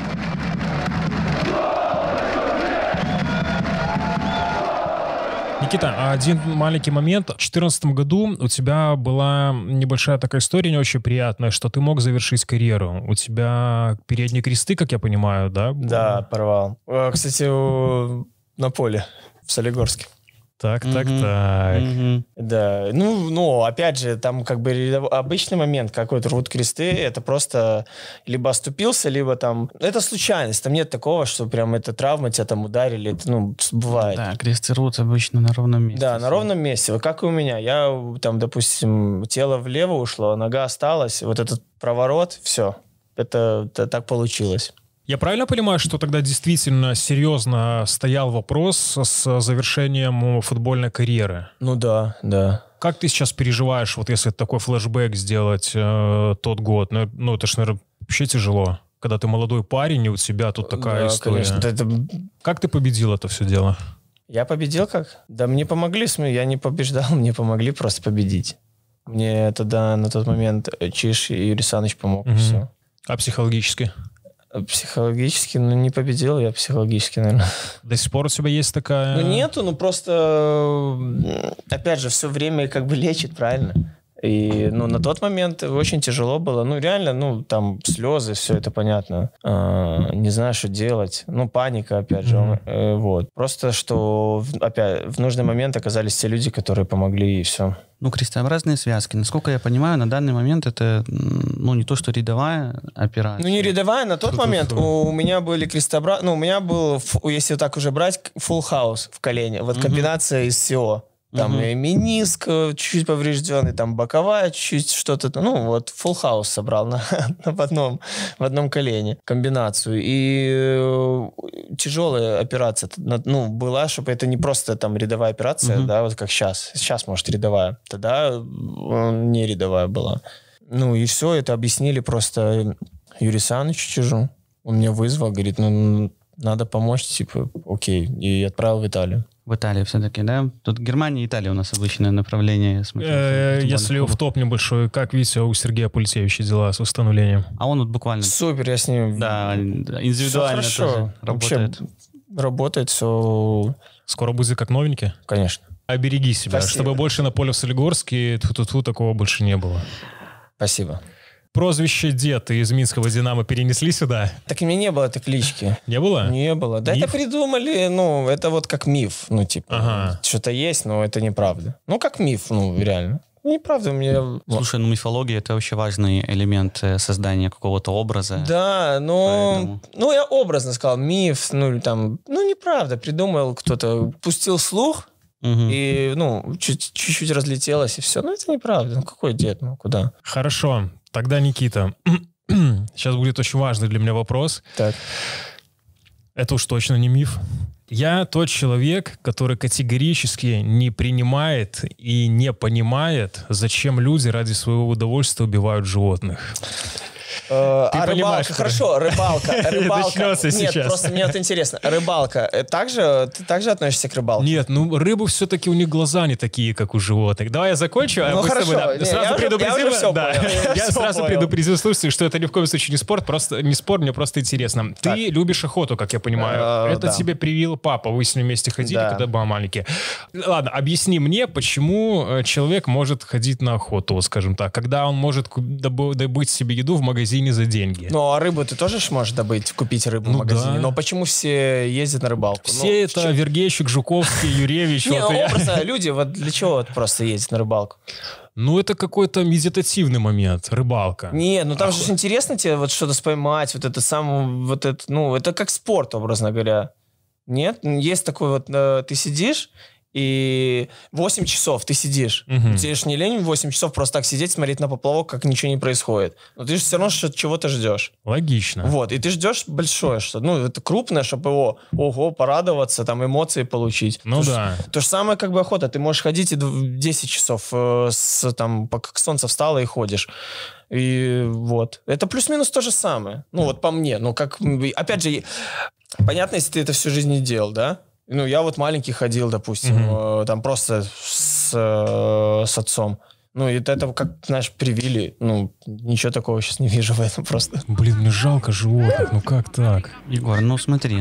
Speaker 2: Никита, один маленький момент. В 2014 году у тебя была небольшая такая история, не очень приятная, что ты мог завершить карьеру. У тебя передние кресты, как я понимаю, да?
Speaker 1: Да, порвал. Кстати, на поле в Солигорске.
Speaker 2: Так.
Speaker 1: Да, ну, опять же, там как бы обычный момент, какой-то рвут кресты, это просто либо оступился, либо там... Это случайность, там нет такого, что прям это травма, тебя там ударили, это, ну, бывает.
Speaker 3: Да, кресты рвут обычно на ровном месте.
Speaker 1: Да, на ровном месте, вот как и у меня. Я там, допустим, тело влево ушло, нога осталась, вот этот проворот, все, это так получилось.
Speaker 2: Я правильно понимаю, что тогда действительно серьезно стоял вопрос с завершением футбольной карьеры?
Speaker 1: Ну да.
Speaker 2: Как ты сейчас переживаешь, вот если такой флешбэк сделать тот год? Ну, это ж, наверное, вообще тяжело. Когда ты молодой парень, и у тебя тут такая история. Конечно. Как ты победил это все дело?
Speaker 1: Я победил как? Да мне помогли, я не побеждал, мне помогли просто победить. Мне тогда на тот момент Чиш и Юрий Саныч помог, и все.
Speaker 2: А психологически?
Speaker 1: Психологически, ну, не победил я психологически, наверное.
Speaker 2: До сих пор у тебя есть такая...
Speaker 1: Ну, нету, ну, просто, опять же, все время как бы лечит, правильно? И, ну, на тот момент очень тяжело было. Ну, реально, ну, там слезы, все это понятно. Не знаю, что делать. Ну, паника, опять же. Вот. Просто, что опять в нужный момент оказались те люди, которые помогли, и все.
Speaker 3: Ну, крестообразные связки. Насколько я понимаю, на данный момент это, ну, не то, что рядовая операция.
Speaker 1: Ну, не рядовая. На тот момент у меня были крестообразные... Ну, у меня был, если так уже брать, full house в колене. Вот комбинация из всего. Там и мениск чуть-чуть поврежденный, там боковая чуть-чуть что-то. Ну, вот full house собрал в одном колене комбинацию. И тяжелая операция, ну, была, чтобы это не просто там рядовая операция, да, вот как сейчас. Сейчас, может, рядовая. Тогда не рядовая была. Ну, и все, это объяснили просто Юрию Санычу Чижу. Он меня вызвал, говорит, ну, надо помочь, типа, окей. И отправил в Италию.
Speaker 3: В Италии все-таки, да? Тут Германия и Италия у нас обычное направление.
Speaker 2: Если в топ небольшой, как видите, у Сергея Пульсевича дела с восстановлением?
Speaker 3: А он вот буквально...
Speaker 1: Супер, я с ним...
Speaker 3: Да, индивидуально тоже работает.
Speaker 1: Вообще, работает все...
Speaker 2: Скоро будет как новенький?
Speaker 1: Конечно.
Speaker 2: Обереги себя,
Speaker 1: Спасибо.
Speaker 2: Чтобы больше на поле в Солигорске такого больше не было.
Speaker 1: Спасибо.
Speaker 2: Прозвище Дед из Минского «Динамо» перенесли сюда?
Speaker 1: Так у меня не было этой клички.
Speaker 2: Не было?
Speaker 1: Не было. Да,
Speaker 2: миф?
Speaker 1: это придумали, ну, это вот как миф. Ну, типа, что-то есть, но это неправда. Ну, как миф, ну, реально. Неправда, мне...
Speaker 3: Слушай, ну мифология — это вообще важный элемент создания какого-то образа.
Speaker 1: Да, но... Ну, я образно сказал, миф, ну, там... Ну, неправда, придумал кто-то, пустил слух, и, ну, чуть-чуть разлетелось, и все. Ну, это неправда. Ну, какой дед, ну, куда?
Speaker 2: Хорошо. Тогда, Никита, сейчас будет очень важный для меня вопрос.
Speaker 1: Так.
Speaker 2: Это уж точно не миф. Я тот человек, который категорически не принимает и не понимает, зачем люди ради своего удовольствия убивают животных.
Speaker 1: Рыбалка, хорошо, рыбалка.
Speaker 2: Начнется сейчас.
Speaker 1: Нет, просто мне вот интересно, рыбалка, ты также относишься к рыбалке?
Speaker 2: Нет, ну рыбы все-таки у них глаза не такие, как у животных. Давай я закончу.
Speaker 1: Ну хорошо,
Speaker 2: я сразу предупредил слушателей, что это ни в коем случае не спорт, не спор, мне просто интересно. Ты любишь охоту, как я понимаю. Это тебе привил папа, вы с ним вместе ходили, когда был маленький. Ладно, объясни мне, почему человек может ходить на охоту, скажем так, когда он может добыть себе еду в магазине магазине за деньги.
Speaker 1: Ну, а рыбу ты тоже можешь добыть, купить рыбу в магазине?
Speaker 2: Да.
Speaker 1: Но почему все ездят на рыбалку?
Speaker 2: Все это Вергейщик, Жуковский, Юревич.
Speaker 1: Не, образно люди вот для чего вот просто ездят на рыбалку?
Speaker 2: Ну, это какой-то медитативный момент, рыбалка.
Speaker 1: Не, ну там же интересно тебе вот что-то споймать, вот это ну, это как спорт, образно говоря. Нет? Есть такой вот, ты сидишь, и 8 часов ты сидишь. Тебе же не лень 8 часов просто так сидеть, смотреть на поплавок, как ничего не происходит. Но ты же все равно чего-то ждешь.
Speaker 2: Логично.
Speaker 1: Вот, и ты ждешь большое что-то. Ну, это крупное, чтобы порадоваться, там, эмоции получить.
Speaker 2: Ну да.
Speaker 1: То же самое, как бы, охота. Ты можешь ходить и 10 часов, как солнце встало, и ходишь. И вот. Это плюс-минус то же самое. Ну, вот по мне. Ну, как, опять же, понятно, если ты это всю жизнь не делал, да? Ну, я вот маленький ходил, допустим, там просто с отцом. Ну, и это как, знаешь, привили. Ну, ничего такого сейчас не вижу в этом просто.
Speaker 2: Блин, мне жалко животных, ну как так?
Speaker 3: Егор, ну смотри,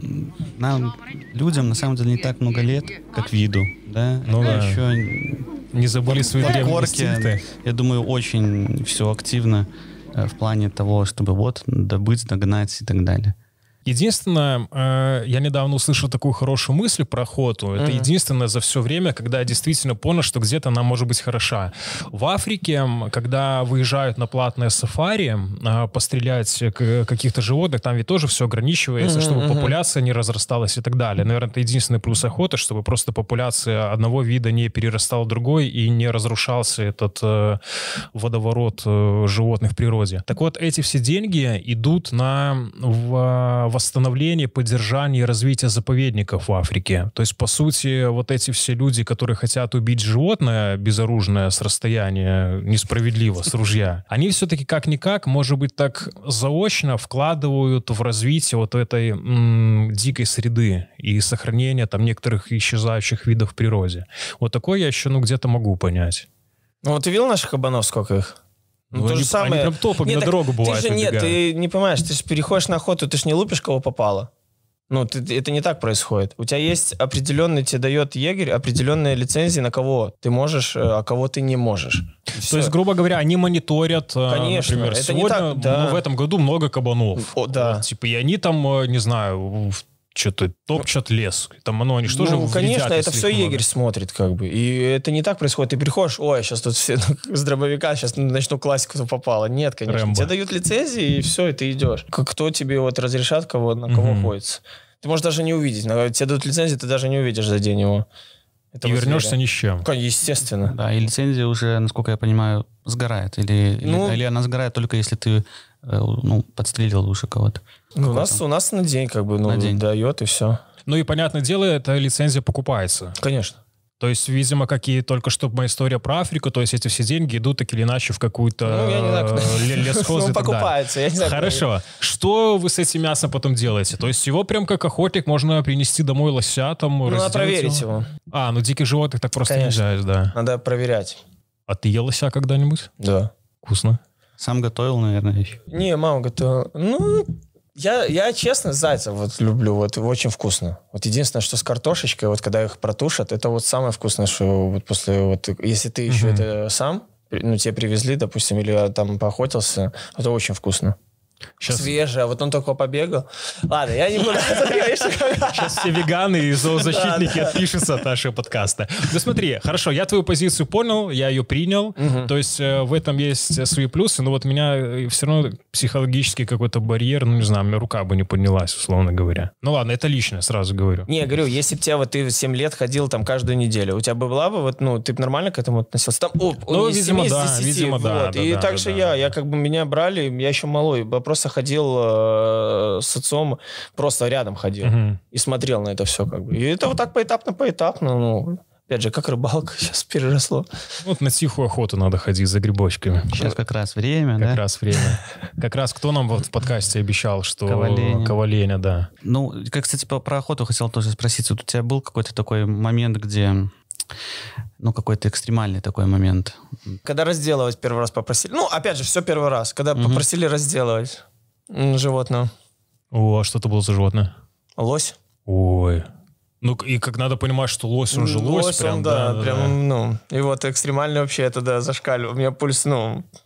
Speaker 3: нам, людям, на самом деле, не так много лет, как виду, да?
Speaker 2: Ну да.
Speaker 3: Еще
Speaker 2: Не забыли свои древние инстинкты.
Speaker 3: Я думаю, очень все активно в плане того, чтобы вот добыть, догнать и так далее.
Speaker 2: Единственное, я недавно услышал такую хорошую мысль про охоту. Это единственное за все время, когда я действительно понял, что где-то она может быть хороша. В Африке, когда выезжают на платное сафари, пострелять каких-то животных, там ведь тоже все ограничивается, чтобы популяция не разрасталась и так далее. Наверное, это единственный плюс охоты, чтобы просто популяция одного вида не перерастала в другой и не разрушался этот водоворот животных в природе. Так вот, эти все деньги идут на восстановление, поддержание и развитие заповедников в Африке. То есть, по сути, вот эти все люди, которые хотят убить животное безоружное с расстояния, несправедливо, с ружья, они все-таки как-никак, может быть, так заочно вкладывают в развитие вот этой дикой среды и сохранение там некоторых исчезающих видов в природе. Вот такое я еще, где-то могу понять.
Speaker 1: Ну, вот ты видел наших кабанов, сколько их?
Speaker 2: Ну, то же самое. Они прям топом на дорогу бывает.
Speaker 1: Нет, ты не понимаешь, ты же переходишь на охоту, ты же не лупишь, кого попало. Ну, это не так происходит. У тебя есть определенный, тебе дает егерь определенные лицензии, на кого ты можешь, а кого ты не можешь.
Speaker 2: То есть, грубо говоря, они мониторят,
Speaker 1: конечно,
Speaker 2: например,
Speaker 1: это
Speaker 2: сегодня
Speaker 1: не так, да.
Speaker 2: в этом году много кабанов.
Speaker 1: Да.
Speaker 2: Типа, и они там, не знаю, что-то топчат лес. Там, они что же вредят,
Speaker 1: конечно, это все
Speaker 2: много.
Speaker 1: егерь смотрит, как бы. И это не так происходит. Ты приходишь, сейчас тут все с дробовика, сейчас начну классику попало. Нет, конечно.
Speaker 2: Рэмбо.
Speaker 1: Тебе дают лицензии, и все, и ты идешь. Кто тебе вот разрешат, на кого охотиться. Ты можешь даже не увидеть. Тебе дают лицензию, ты даже не увидишь за день его.
Speaker 2: И вернешься ни с чем.
Speaker 1: Естественно.
Speaker 3: Да, и лицензия уже, насколько я понимаю, сгорает. Или она сгорает только если ты подстрелил уже кого-то.
Speaker 1: У нас на день на день дает, и все.
Speaker 2: Ну и, понятное дело, эта лицензия покупается.
Speaker 1: Конечно.
Speaker 2: То есть, видимо, только что моя история про Африку, то есть эти все деньги идут так или иначе в какую-то лесхоз и так далее.
Speaker 1: Покупается, я не знаю.
Speaker 2: Хорошо. Что вы с этим мясом потом делаете? То есть его прям как охотник можно принести домой лося, там,
Speaker 1: надо проверить его.
Speaker 2: Диких животных так просто нельзя, да.
Speaker 1: Надо проверять.
Speaker 2: А ты ел лося когда-нибудь?
Speaker 1: Да.
Speaker 2: Вкусно?
Speaker 3: Сам готовил, наверное, еще.
Speaker 1: Не, мама готовила. Я честно, зайцев люблю, очень вкусно. Вот единственное, что с картошечкой, когда их протушат, это самое вкусное, что после, если ты еще это сам, тебе привезли, допустим, или там поохотился, это очень вкусно. Сейчас... Свежее, он только побегал. Ладно, я не буду.
Speaker 2: Сейчас все веганы и зоозащитники отпишутся от нашего подкаста. Ну смотри, хорошо, я твою позицию понял, я ее принял. То есть в этом есть свои плюсы, но вот меня все равно психологический какой-то барьер, не знаю, у меня рука бы не поднялась, условно говоря. Ну ладно, это личное, сразу говорю.
Speaker 1: Не, говорю, если бы ты 7 лет ходил там каждую неделю, у тебя бы была бы, ты бы нормально к этому относился? Там,
Speaker 2: видимо, да, видимо, да.
Speaker 1: И так же я меня брали, я еще малой, просто ходил с отцом, просто рядом ходил и смотрел на это все И это вот так поэтапно, опять же, как рыбалка сейчас переросло.
Speaker 2: Вот на тихую охоту надо ходить за грибочками.
Speaker 3: Сейчас как раз время,
Speaker 2: Как раз время. Как раз кто нам в подкасте обещал, что Коваленя, да.
Speaker 3: Кстати, про охоту хотел тоже спросить. Вот у тебя был какой-то такой момент, где... какой-то экстремальный такой момент.
Speaker 1: Когда разделывать первый раз попросили. Опять же, все первый раз. Когда попросили разделывать животное.
Speaker 2: А что это было за животное?
Speaker 1: Lось.
Speaker 2: Ой. И как надо понимать, что лось, он же лось. Прям,
Speaker 1: да. И экстремально вообще это, зашкаливал. У меня пульс,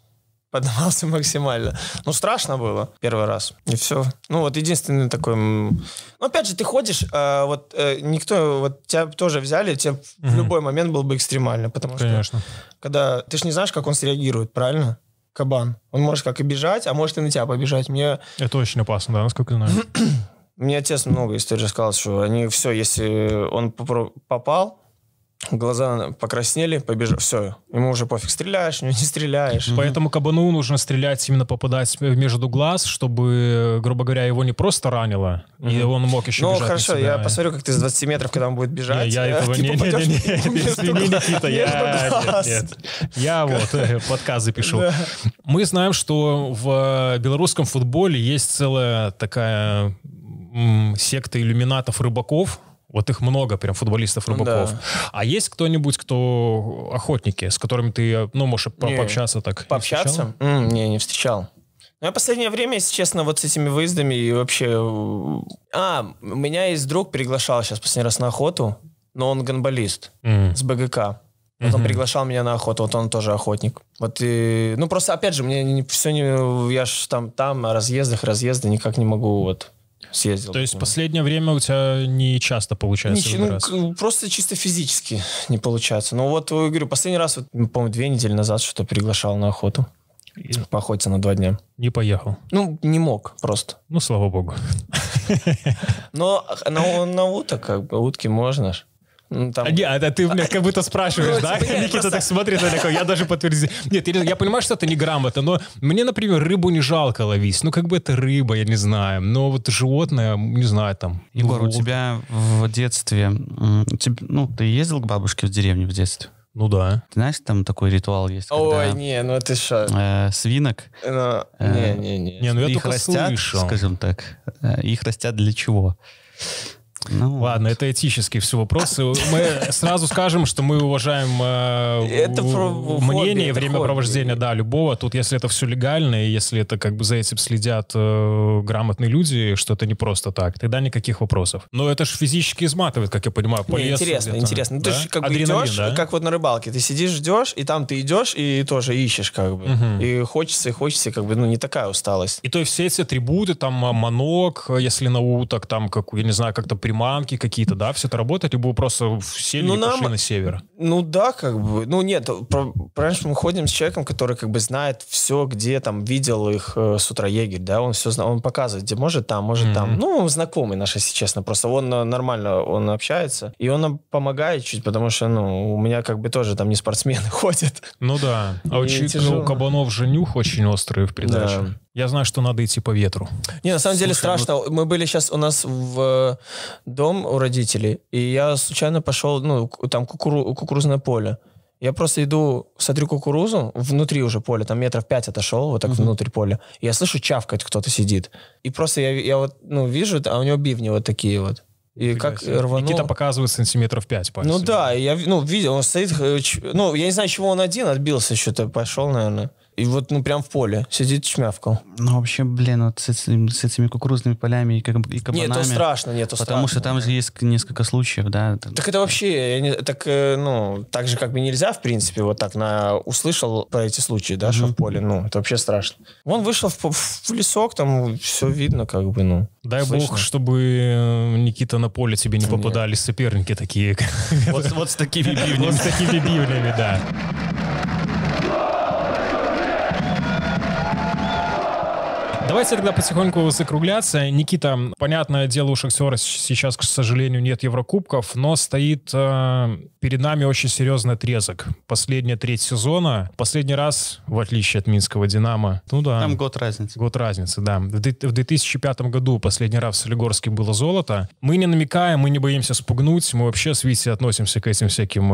Speaker 1: поддавался максимально. Ну, страшно было первый раз. И все. Ну, вот единственный такой... Ну, опять же, ты ходишь, никто... Вот тебя тоже взяли, тебе в любой момент было бы экстремально, потому
Speaker 2: Конечно.
Speaker 1: что... Когда... Ты ж не знаешь, как он среагирует, правильно? Кабан. Он может как и бежать, а может и на тебя побежать.
Speaker 2: Это очень опасно, да, насколько я знаю.
Speaker 1: Мне отец много историй рассказал, что они все, если он попал, глаза покраснели, побежал, все, ему уже пофиг, стреляешь, не стреляешь.
Speaker 2: Поэтому кабану нужно стрелять, именно попадать между глаз, чтобы, грубо говоря, его не просто ранило, и он мог еще бежать.
Speaker 1: Ну, хорошо, я посмотрю, как ты с 20 метров, когда он будет бежать.
Speaker 2: Я этого не... Извини, Никита, нет. Я вот подкаст запишу. Мы знаем, что в белорусском футболе есть целая такая секта иллюминатов-рыбаков. Вот их много, прям футболистов-рыбаков. Да. А есть кто-нибудь, кто охотники, с которыми ты, ну, можешь пообщаться так?
Speaker 1: Пообщаться? Не встречал. Я в последнее время, если честно, вот с этими выездами и вообще... У меня есть друг, приглашал сейчас последний раз на охоту, но он гандболист с БГК. Вот он приглашал меня на охоту, вот он тоже охотник. Вот и... Ну, просто, опять же, мне все не... Я ж там разъезды никак не могу вот... Съездил.
Speaker 2: То есть в последнее время у тебя не часто получается?
Speaker 1: Просто чисто физически не получается. Но вот, я говорю, последний раз, вот, по-моему, 2 недели назад что-то приглашал на охоту. Поохотиться на 2 дня.
Speaker 2: Не поехал?
Speaker 1: Ну, не мог просто.
Speaker 2: Ну, слава богу.
Speaker 1: Но на уток, как бы, утки можно ж.
Speaker 2: Там... ты меня как будто спрашиваешь, да? Никита так смотрит на такой, я даже подтвердил. Нет, я понимаю, что это неграмотно, но мне, например, рыбу не жалко ловить. Ну, как бы это рыба, я не знаю. Но вот животное, не знаю, там...
Speaker 3: Егор, у тебя в детстве... ты ездил к бабушке в деревню в детстве?
Speaker 2: Ну да.
Speaker 3: Ты знаешь, там такой ритуал есть?
Speaker 1: Ой, не, ну ты что?
Speaker 3: Свинок.
Speaker 1: Не.
Speaker 2: Не, ну я
Speaker 3: их
Speaker 2: только
Speaker 3: растят,
Speaker 2: слышал.
Speaker 3: Скажем так. Их растят для чего? Ну,
Speaker 2: ладно, это этические все вопросы. Мы сразу скажем, что мы уважаем мнение и времяпровождения, да, любого. Тут, если это все легально, и если это как бы за этим следят грамотные люди, что это не просто так, тогда никаких вопросов. Но это же физически изматывает, как я понимаю, по лесу.
Speaker 1: Интересно.
Speaker 2: Да?
Speaker 1: Ты же как бы идешь, да? Как вот на рыбалке. Ты сидишь, ждешь, и там ты идешь, и тоже ищешь как бы. И хочется, как бы, не такая усталость.
Speaker 2: И то есть все эти атрибуты, там, манок, если на уток, там, как, я не знаю, как-то приманки какие-то, да, все это работает, либо вы просто сели и пошли на север?
Speaker 1: Ну да, как бы, нет, раньше мы ходим с человеком, который как бы знает все, где там видел их с утра егерь, да, он все знает, он показывает, где может там, ну, знакомый наш, если честно, просто он нормально, он общается, и он нам помогает чуть, потому что, у меня как бы тоже там не спортсмены ходят.
Speaker 2: Ну да, а у кабанов же нюх очень острый в придачу. Да. Я знаю, что надо идти по ветру.
Speaker 1: Не, на самом деле страшно. Мы были сейчас у нас в дом у родителей, и я случайно пошел, там кукурузное поле. Я просто иду, смотрю кукурузу, внутри уже поля, там 5 метров отошел, вот так внутрь поля. И я слышу, чавкать кто-то сидит. И просто я вот, вижу, а у него бивни вот такие вот. И как рванул.
Speaker 2: Никита показывает 5 сантиметров пальцем.
Speaker 1: Ну да, я видел, он стоит, я не знаю, чего он один отбился, что-то пошел, наверное. И вот, прям в поле сидит, чмявкал.
Speaker 3: Ну, вообще, вот с этими кукурузными полями и кабанами...
Speaker 1: Нет, то страшно,
Speaker 3: Потому что там же есть несколько случаев, да.
Speaker 1: Так это вообще, так же как бы нельзя, в принципе, вот так, услышал про эти случаи, да, что в поле, это вообще страшно. Он вышел в лесок, там все видно, как бы,
Speaker 2: Дай слышно. Бог, чтобы, Никита, на поле тебе не попадались соперники такие.
Speaker 3: Вот с такими бивнями.
Speaker 2: Вот с такими бивнями, да. Давайте тогда потихоньку закругляться. Никита, понятное дело, у Шахтера сейчас, к сожалению, нет Еврокубков, но стоит перед нами очень серьезный отрезок. Последняя треть сезона. Последний раз, в отличие от Минского «Динамо»,
Speaker 3: Там год разницы.
Speaker 2: Год разницы, да. В 2005 году последний раз в Солигорске было золото. Мы не намекаем, мы не боимся спугнуть. Мы вообще с Витей относимся к этим всяким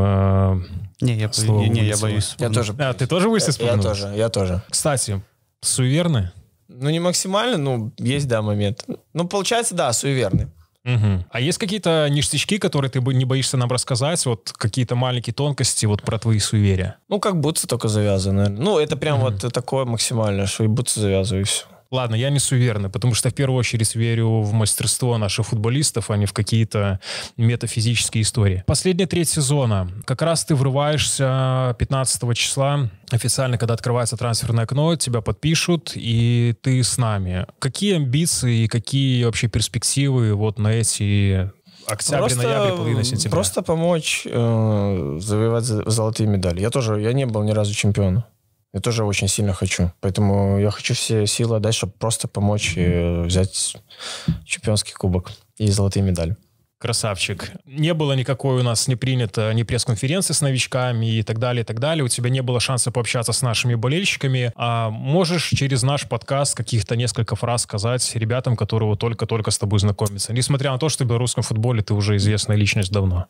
Speaker 3: я боюсь.
Speaker 1: Я тоже.
Speaker 2: Ты тоже боишься спугнуть?
Speaker 1: Я тоже.
Speaker 2: Кстати, суеверны?
Speaker 1: Не максимально, есть, да, момент. Получается, да, суеверный.
Speaker 2: Угу. А есть какие-то ништячки, которые ты не боишься нам рассказать? Вот какие-то маленькие тонкости вот про твои суеверия?
Speaker 1: Как бутсы только завязаны. Это прям вот такое максимальное, что и бутсы завязываю, и все.
Speaker 2: Ладно, я не суеверный, потому что в первую очередь верю в мастерство наших футболистов, а не в какие-то метафизические истории. Последняя треть сезона. Как раз ты врываешься 15 числа, официально, когда открывается трансферное окно, тебя подпишут, и ты с нами. Какие амбиции, какие вообще перспективы вот на эти октябрь, ноябрь, половина сентября?
Speaker 1: Просто помочь завоевать золотые медали. Я не был ни разу чемпионом. Я тоже очень сильно хочу. Поэтому я хочу все силы отдать, чтобы просто помочь взять чемпионский кубок и золотые медали.
Speaker 2: Красавчик. Не было никакой у нас не принято ни пресс-конференции с новичками и так далее, и так далее. У тебя не было шанса пообщаться с нашими болельщиками. А можешь через наш подкаст каких-то несколько фраз сказать ребятам, которые вот только-только с тобой знакомятся? Несмотря на то, что в белорусском футболе ты уже известная личность давно.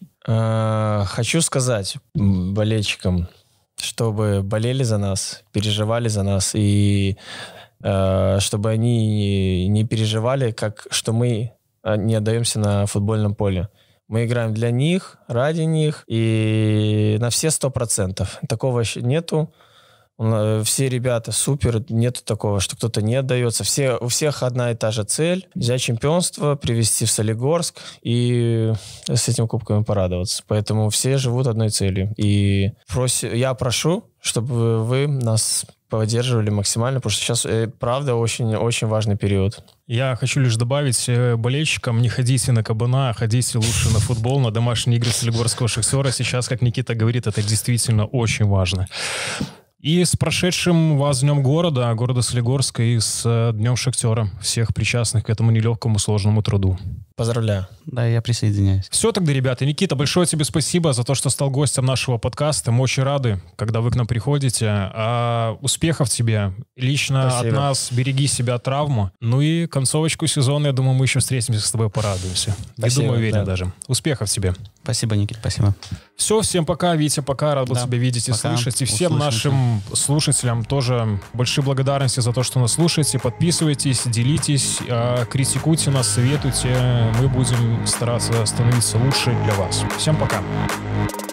Speaker 1: Хочу сказать болельщикам, чтобы болели за нас, переживали за нас, и чтобы они не переживали, что мы не отдаемся на футбольном поле. Мы играем для них, ради них, и на все 100%. Такого еще нету. Все ребята супер, нету такого, что кто-то не отдается. У всех одна и та же цель — взять чемпионство, привезти в Солигорск и с этим кубком порадоваться. Поэтому все живут одной целью. И я прошу, чтобы вы нас поддерживали максимально, потому что сейчас, правда, очень-очень важный период.
Speaker 2: Я хочу лишь добавить болельщикам: не ходите на кабана, а ходите лучше на футбол, на домашние игры Солигорского Шахтера. Сейчас, как Никита говорит, это действительно очень важно. И с прошедшим вас Днем города Солигорска, и с Днем Шахтера. Всех причастных к этому нелегкому, сложному труду.
Speaker 1: Поздравляю.
Speaker 3: Да, я присоединяюсь.
Speaker 2: Все тогда, ребята. Никита, большое тебе спасибо за то, что стал гостем нашего подкаста. Мы очень рады, когда вы к нам приходите. Успехов тебе. Лично
Speaker 1: Спасибо.
Speaker 2: От нас береги себя от травмы. Ну и концовочку сезона, я думаю, мы еще встретимся с тобой, порадуемся.
Speaker 1: Спасибо,
Speaker 2: я думаю, уверен
Speaker 1: да.
Speaker 2: даже. Успехов тебе.
Speaker 3: Спасибо, Никит, спасибо.
Speaker 2: Все, всем пока, Витя, пока. Рад был тебя видеть и
Speaker 3: пока.
Speaker 2: слышать. И всем
Speaker 3: Услышимся.
Speaker 2: нашим слушателям тоже большие благодарности за то, что нас слушаете. Подписывайтесь, делитесь, критикуйте нас, советуйте. Мы будем стараться становиться лучше для вас. Всем пока.